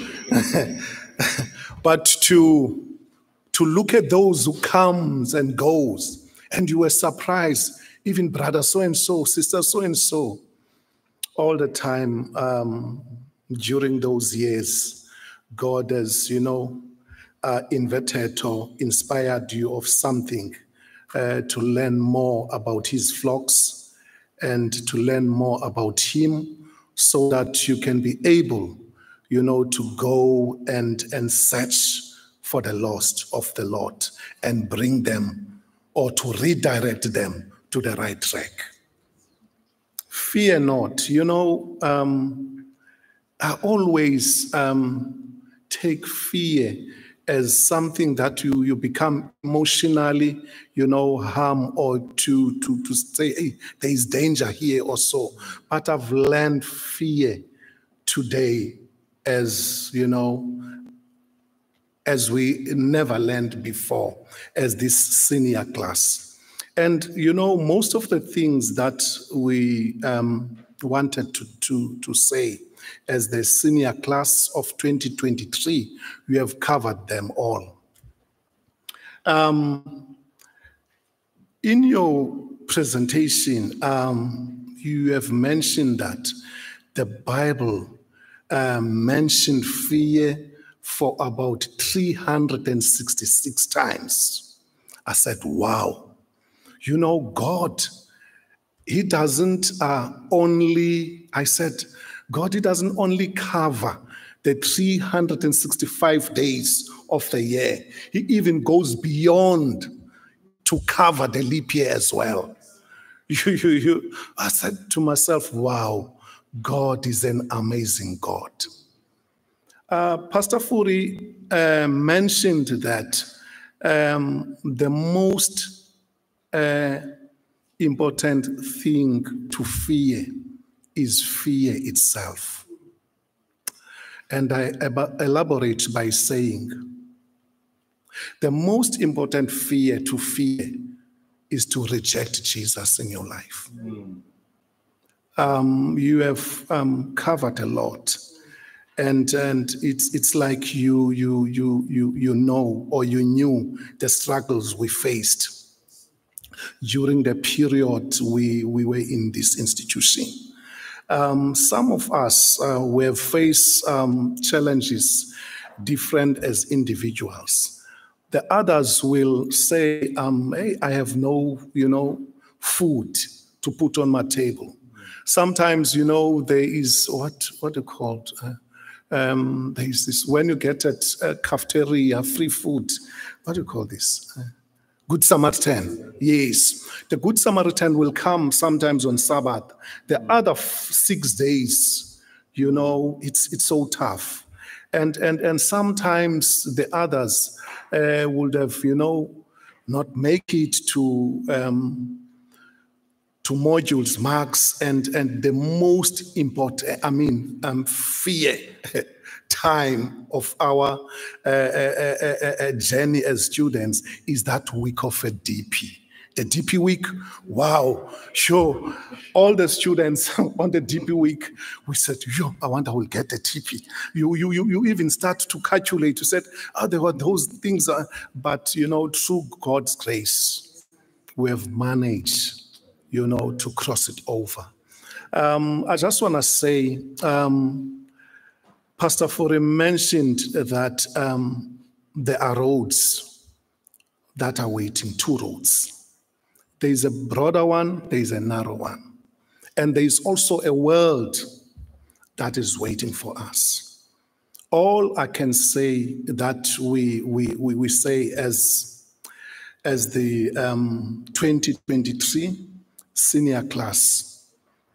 but to, to look at those who comes and goes, and you were surprised, even brother so-and-so, sister so-and-so, all the time, um, during those years, God has, you know, uh, invited or inspired you of something uh, to learn more about his flocks and to learn more about him so that you can be able, you know, to go and, and search for the lost of the Lord and bring them or to redirect them to the right track. Fear not, you know, um, I always um, take fear as something that you, you become emotionally, you know, harm or to, to, to say, hey, there is danger here or so. But I've learned fear today as, you know, as we never learned before as this senior class. And, you know, most of the things that we um, wanted to, to, to say as the senior class of twenty twenty-three, we have covered them all. Um, in your presentation, um, you have mentioned that the Bible um, mentioned fear for about three hundred sixty-six times. I said, wow, you know, God, he doesn't uh, only, I said, God, he doesn't only cover the three hundred sixty-five days of the year. He even goes beyond to cover the leap year as well. You, you, you. I said to myself, wow, God is an amazing God. Uh, Pastor Furi uh, mentioned that um, the most uh, important thing to fear is fear itself. And I elaborate by saying, the most important fear to fear is to reject Jesus in your life. Mm. Um, you have um, covered a lot. And and it's it's like you you you you you know, or you knew the struggles we faced during the period we we were in this institution. Um, some of us uh, we have faced um, challenges different as individuals. The others will say, um, "Hey, I have no you know food to put on my table." Sometimes you know there is what what are called. Uh, Um, there is this, when you get at a cafeteria, free food, what do you call this? Uh, Good Samaritan, yes. The Good Samaritan will come sometimes on Sabbath. The other f- six days, you know, it's it's so tough. And and and sometimes the others uh, would have, you know, not make it to um, to modules, marks, and, and the most important, I mean, um, fear time of our uh, uh, uh, uh, journey as students is that week of a D P. The D P week, wow, sure. All the students on the D P week, we said, yo, I wonder I will get a T P. You, you, you, you even start to calculate. You said, oh, there were those things. Uh, but, you know, through God's grace, we have managed you know, to cross it over. Um, I just want to say, um, Pastor Fore mentioned that um, there are roads that are waiting, two roads. There is a broader one, there is a narrow one. And there is also a world that is waiting for us. All I can say that we, we, we, we say as, as the um, twenty twenty-three senior class,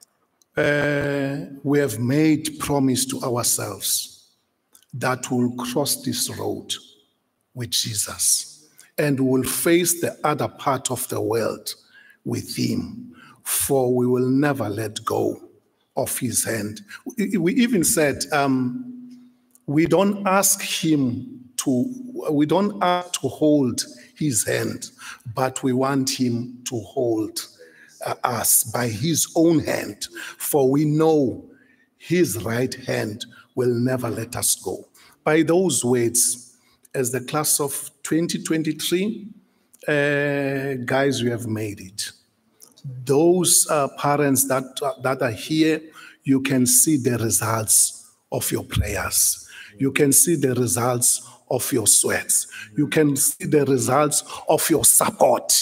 uh, we have made promise to ourselves that we'll cross this road with Jesus and we'll face the other part of the world with him, for we will never let go of his hand. We even said, um, we don't ask him to, we don't ask to hold his hand, but we want him to hold Uh, us by his own hand, for we know his right hand will never let us go. By those words, as the class of twenty twenty-three, uh, guys, we have made it. Those uh, parents that, uh, that are here, you can see the results of your prayers. You can see the results of your sweats. You can see the results of your support.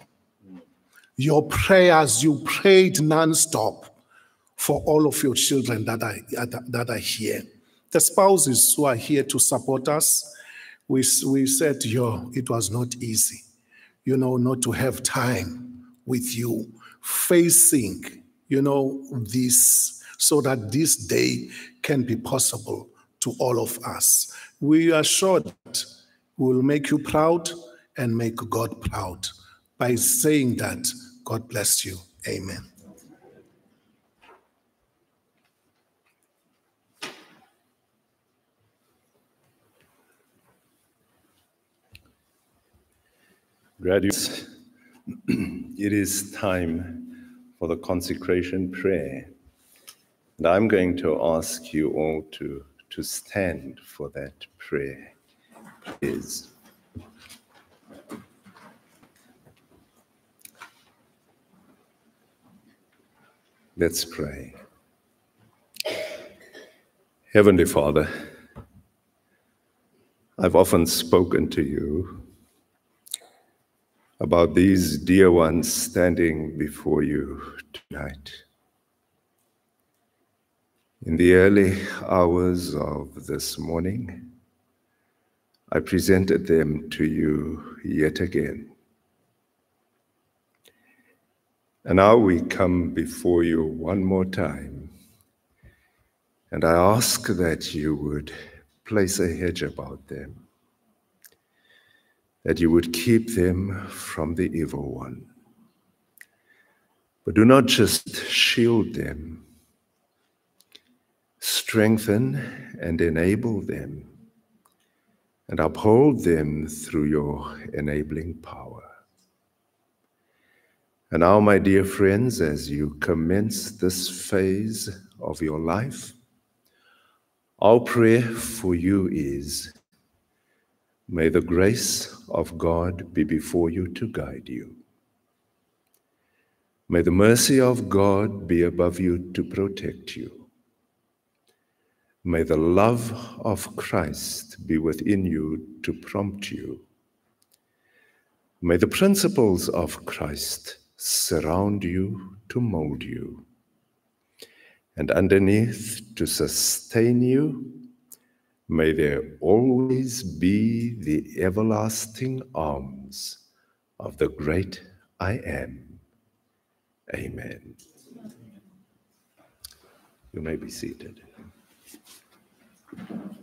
Your prayers, you prayed nonstop for all of your children that are, that are here. The spouses who are here to support us, we, we said, yo, it was not easy, you know, not to have time with you, facing, you know, this, so that this day can be possible to all of us. We are sure that we will make you proud and make God proud by saying that. God bless you. Amen. Graduates, it is time for the consecration prayer. And I'm going to ask you all to, to stand for that prayer, please. Let's pray. Heavenly Father, I've often spoken to you about these dear ones standing before you tonight. In the early hours of this morning, I presented them to you yet again. And now we come before you one more time, and I ask that you would place a hedge about them, that you would keep them from the evil one. But do not just shield them, strengthen and enable them, and uphold them through your enabling power. And now, my dear friends, as you commence this phase of your life, our prayer for you is, may the grace of God be before you to guide you. May the mercy of God be above you to protect you. May the love of Christ be within you to prompt you. May the principles of Christ surround you to mold you, and underneath to sustain you, may there always be the everlasting arms of the great I Am. Amen. You may be seated.